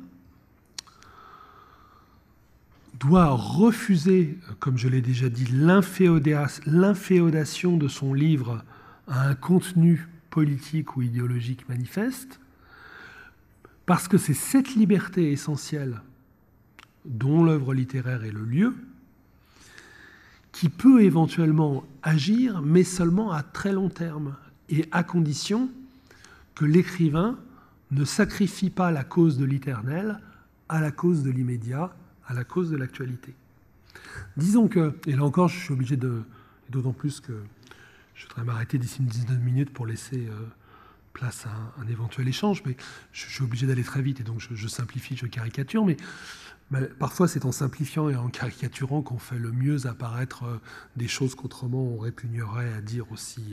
doit refuser, comme je l'ai déjà dit, l'inféodation de son livre à un contenu politique ou idéologique manifeste, parce que c'est cette liberté essentielle dont l'œuvre littéraire est le lieu, qui peut éventuellement agir, mais seulement à très long terme, et à condition que l'écrivain ne sacrifie pas la cause de l'éternel à la cause de l'immédiat, à la cause de l'actualité. Disons que, et là encore, je suis obligé de, d'autant plus que je voudrais m'arrêter d'ici une dizaine de minutes pour laisser place à un éventuel échange, mais je suis obligé d'aller très vite et donc je simplifie, je caricature, mais parfois c'est en simplifiant et en caricaturant qu'on fait le mieux apparaître des choses qu'autrement on répugnerait à dire aussi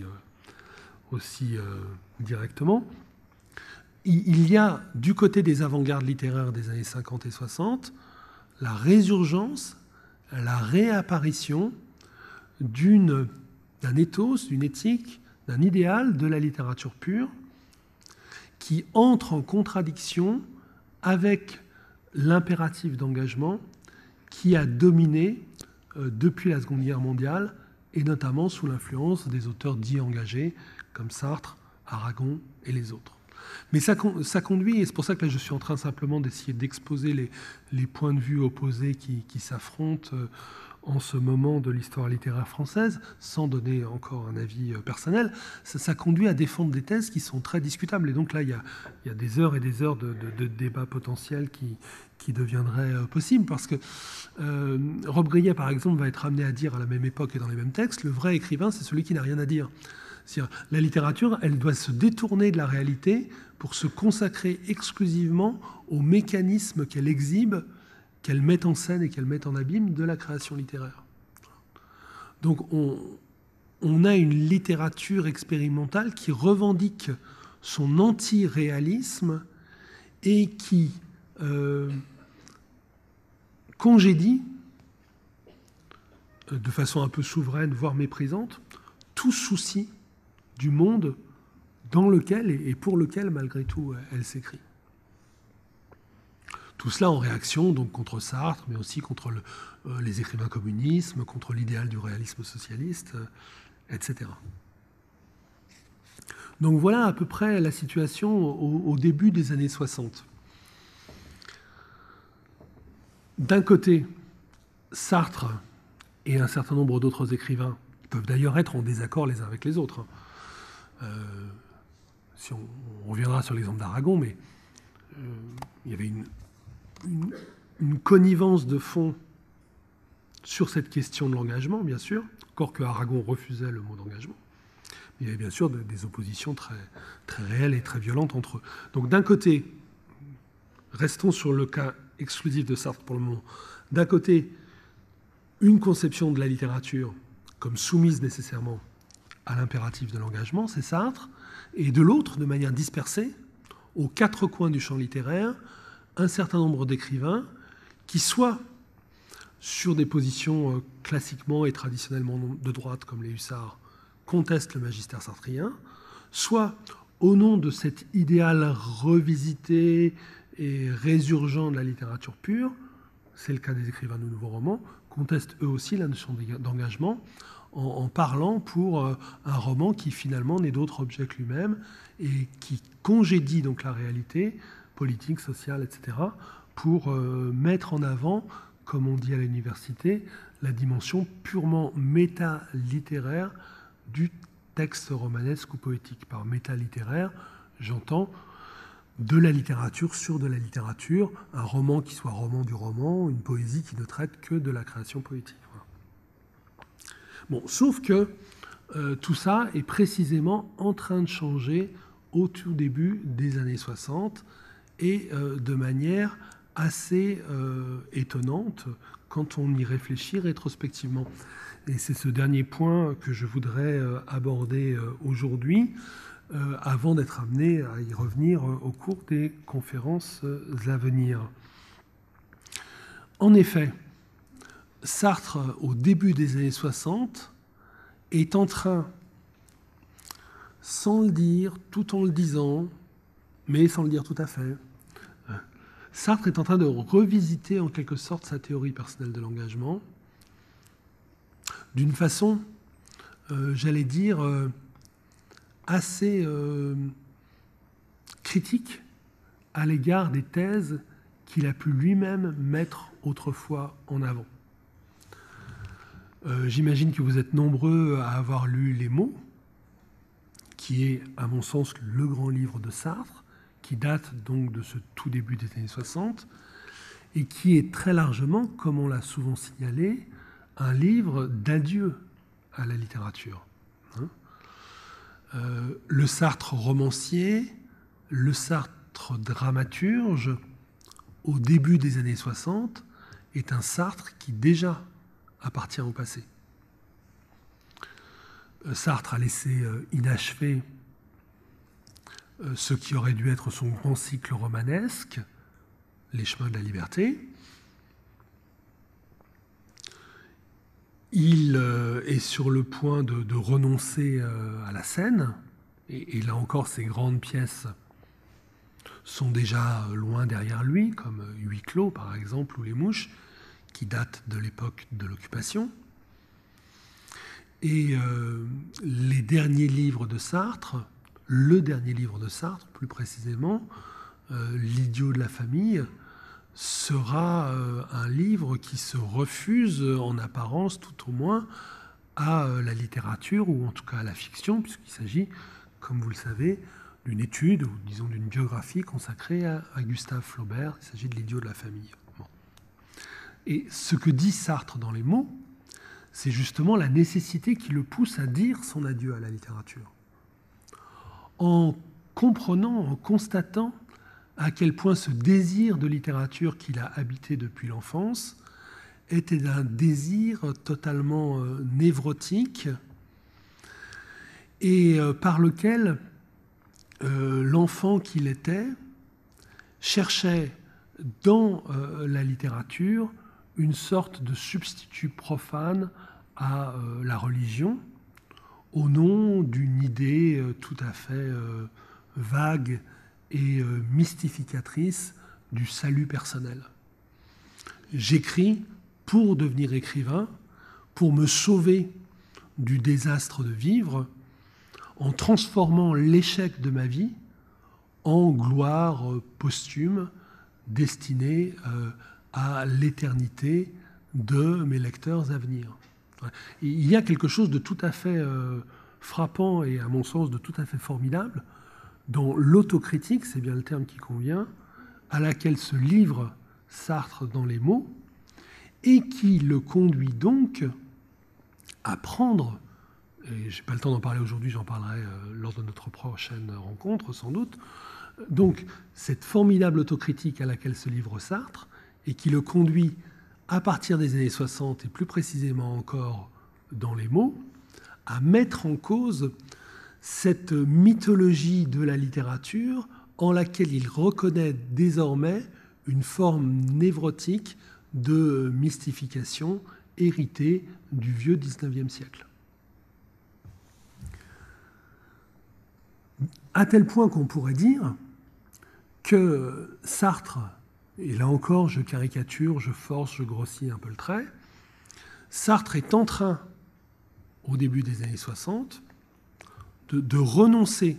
directement. Il y a du côté des avant-gardes littéraires des années 50 et 60 la résurgence, la réapparition d'un ethos, d'une éthique, d'un idéal de la littérature pure qui entre en contradiction avec l'impératif d'engagement qui a dominé depuis la Seconde Guerre mondiale et notamment sous l'influence des auteurs dits engagés comme Sartre, Aragon et les autres. Mais ça conduit, et c'est pour ça que là je suis en train simplement d'essayer d'exposer les points de vue opposés qui s'affrontent en ce moment de l'histoire littéraire française, sans donner encore un avis personnel, ça conduit à défendre des thèses qui sont très discutables. Et donc là, il y a des heures et des heures de débats potentiels qui deviendraient possibles, parce que Rob Grillet, par exemple, va être amené à dire à la même époque et dans les mêmes textes, le vrai écrivain, c'est celui qui n'a rien à dire. C'est-à-dire, la littérature, elle doit se détourner de la réalité pour se consacrer exclusivement aux mécanismes qu'elle exhibe, qu'elle met en scène et qu'elle met en abîme de la création littéraire. Donc on a une littérature expérimentale qui revendique son anti-réalisme et qui congédie, de façon un peu souveraine, voire méprisante, tout souci du monde dans lequel et pour lequel, malgré tout, elle s'écrit. Tout cela en réaction donc contre Sartre, mais aussi contre les écrivains communistes, contre l'idéal du réalisme socialiste, etc. Donc voilà à peu près la situation au début des années 60. D'un côté, Sartre et un certain nombre d'autres écrivains peuvent d'ailleurs être en désaccord les uns avec les autres. Si on reviendra sur l'exemple d'Aragon, mais il y avait une connivence de fond sur cette question de l'engagement, bien sûr, encore que Aragon refusait le mot d'engagement. Il y avait bien sûr des oppositions très, très réelles et très violentes entre eux. Donc d'un côté, restons sur le cas exclusif de Sartre pour le moment, d'un côté, une conception de la littérature comme soumise nécessairement à l'impératif de l'engagement, c'est Sartre, et de l'autre, de manière dispersée, aux quatre coins du champ littéraire, un certain nombre d'écrivains qui, soit sur des positions classiquement et traditionnellement de droite, comme les hussards, contestent le magistère sartrien, soit au nom de cet idéal revisité et résurgent de la littérature pure, c'est le cas des écrivains de nouveaux romans, contestent eux aussi la notion d'engagement en parlant pour un roman qui finalement n'est d'autre objet que lui-même et qui congédie donc la réalité politique, sociale, etc., pour mettre en avant, comme on dit à l'université, la dimension purement méta-littéraire du texte romanesque ou poétique. Par méta-littéraire, j'entends de la littérature sur de la littérature, un roman qui soit roman du roman, une poésie qui ne traite que de la création poétique. Voilà. Bon, sauf que tout ça est précisément en train de changer au tout début des années 60 et de manière assez étonnante quand on y réfléchit rétrospectivement. Et c'est ce dernier point que je voudrais aborder aujourd'hui, avant d'être amené à y revenir au cours des conférences à venir. En effet, Sartre, au début des années 60, est en train, sans le dire, tout en le disant, mais sans le dire tout à fait, Sartre est en train de revisiter en quelque sorte sa théorie personnelle de l'engagement d'une façon, j'allais dire, assez critique à l'égard des thèses qu'il a pu lui-même mettre autrefois en avant. J'imagine que vous êtes nombreux à avoir lu Les Mots, qui est, à mon sens, le grand livre de Sartre, qui date donc de ce tout début des années 60, et qui est très largement, comme on l'a souvent signalé, un livre d'adieu à la littérature. Le Sartre romancier, le Sartre dramaturge, au début des années 60, est un Sartre qui déjà appartient au passé. Sartre a laissé inachevé ce qui aurait dû être son grand cycle romanesque, Les chemins de la liberté. Il est sur le point de renoncer à la scène, et là encore, ses grandes pièces sont déjà loin derrière lui, comme Huis clos, par exemple, ou Les mouches, qui datent de l'époque de l'occupation. Et les derniers livres de Sartre, le dernier livre de Sartre, plus précisément, L'idiot de la famille, sera un livre qui se refuse, en apparence tout au moins, à la littérature, ou en tout cas à la fiction, puisqu'il s'agit, comme vous le savez, d'une étude, ou disons d'une biographie consacrée à Gustave Flaubert. Il s'agit de L'idiot de la famille. Bon. Et ce que dit Sartre dans Les mots, c'est justement la nécessité qui le pousse à dire son adieu à la littérature. En comprenant, en constatant à quel point ce désir de littérature qu'il a habité depuis l'enfance était un désir totalement névrotique et par lequel l'enfant qu'il était cherchait dans la littérature une sorte de substitut profane à la religion au nom d'une idée tout à fait vague et mystificatrice du salut personnel. J'écris pour devenir écrivain, pour me sauver du désastre de vivre, en transformant l'échec de ma vie en gloire posthume destinée à l'éternité de mes lecteurs à venir. Il y a quelque chose de tout à fait frappant et à mon sens de tout à fait formidable dans l'autocritique, c'est bien le terme qui convient, à laquelle se livre Sartre dans Les mots, et qui le conduit donc à prendre, et je n'ai pas le temps d'en parler aujourd'hui, j'en parlerai lors de notre prochaine rencontre sans doute, donc cette formidable autocritique à laquelle se livre Sartre, et qui le conduit à partir des années 60, et plus précisément encore dans Les mots, à mettre en cause cette mythologie de la littérature en laquelle il reconnaît désormais une forme névrotique de mystification héritée du vieux XIXe siècle. À tel point qu'on pourrait dire que Sartre, et là encore je caricature, je force, je grossis un peu le trait, Sartre est en train, au début des années 60, de renoncer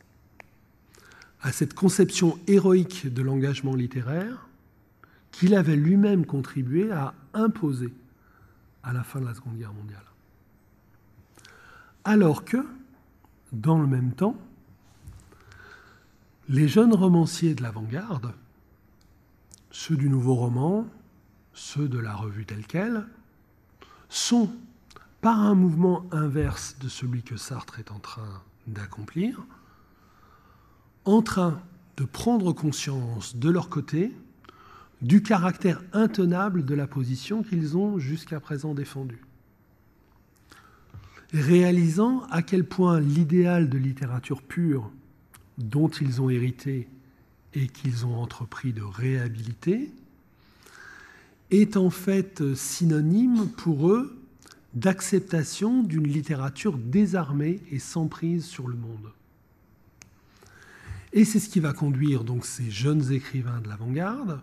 à cette conception héroïque de l'engagement littéraire qu'il avait lui-même contribué à imposer à la fin de la Seconde Guerre mondiale. Alors que, dans le même temps, les jeunes romanciers de l'avant-garde, ceux du nouveau roman, ceux de la revue telle quelle, sont, par un mouvement inverse de celui que Sartre est en train d'accomplir, en train de prendre conscience de leur côté du caractère intenable de la position qu'ils ont jusqu'à présent défendue, réalisant à quel point l'idéal de littérature pure dont ils ont hérité et qu'ils ont entrepris de réhabiliter est en fait synonyme pour eux d'acceptation d'une littérature désarmée et sans prise sur le monde. Et c'est ce qui va conduire donc ces jeunes écrivains de l'avant-garde,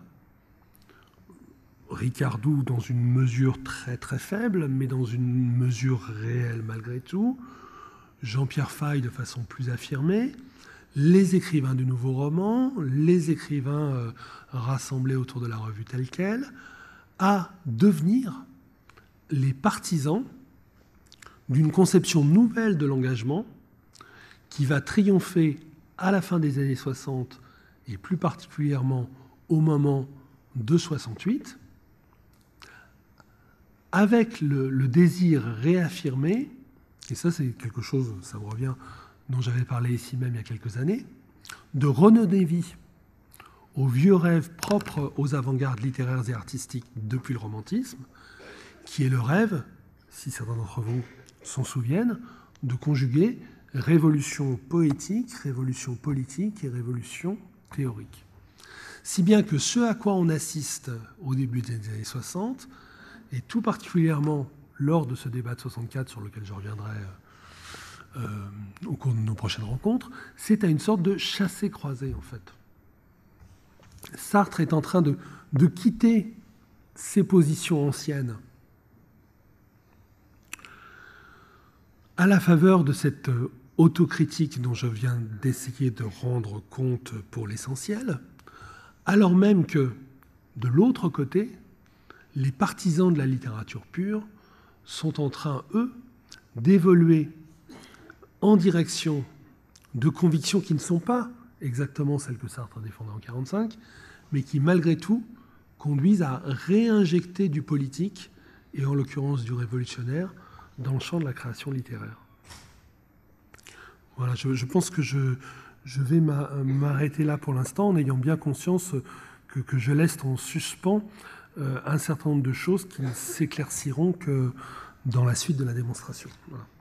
Ricardou dans une mesure très très faible, mais dans une mesure réelle malgré tout, Jean-Pierre Faye de façon plus affirmée, les écrivains du nouveau roman, les écrivains rassemblés autour de la revue telle quelle, à devenir les partisans d'une conception nouvelle de l'engagement qui va triompher à la fin des années 60 et plus particulièrement au moment de 68, avec le désir réaffirmé, et ça c'est quelque chose, ça me revient, dont j'avais parlé ici même il y a quelques années, de redonner vie aux vieux rêves propres aux avant-gardes littéraires et artistiques depuis le romantisme, qui est le rêve, si certains d'entre vous s'en souviennent, de conjuguer révolution poétique, révolution politique et révolution théorique. Si bien que ce à quoi on assiste au début des années 60, et tout particulièrement lors de ce débat de 64 sur lequel je reviendrai au cours de nos prochaines rencontres, c'est à une sorte de chassé-croisé en fait. Sartre est en train de quitter ses positions anciennes à la faveur de cette autocritique dont je viens d'essayer de rendre compte pour l'essentiel, alors même que, de l'autre côté, les partisans de la littérature pure sont en train, eux, d'évoluer en direction de convictions qui ne sont pas exactement celles que Sartre défendait en 1945, mais qui, malgré tout, conduisent à réinjecter du politique, et en l'occurrence du révolutionnaire, dans le champ de la création littéraire. Voilà, je pense que je vais m'arrêter là pour l'instant, en ayant bien conscience que je laisse en suspens un certain nombre de choses qui ne s'éclairciront que dans la suite de la démonstration. Voilà.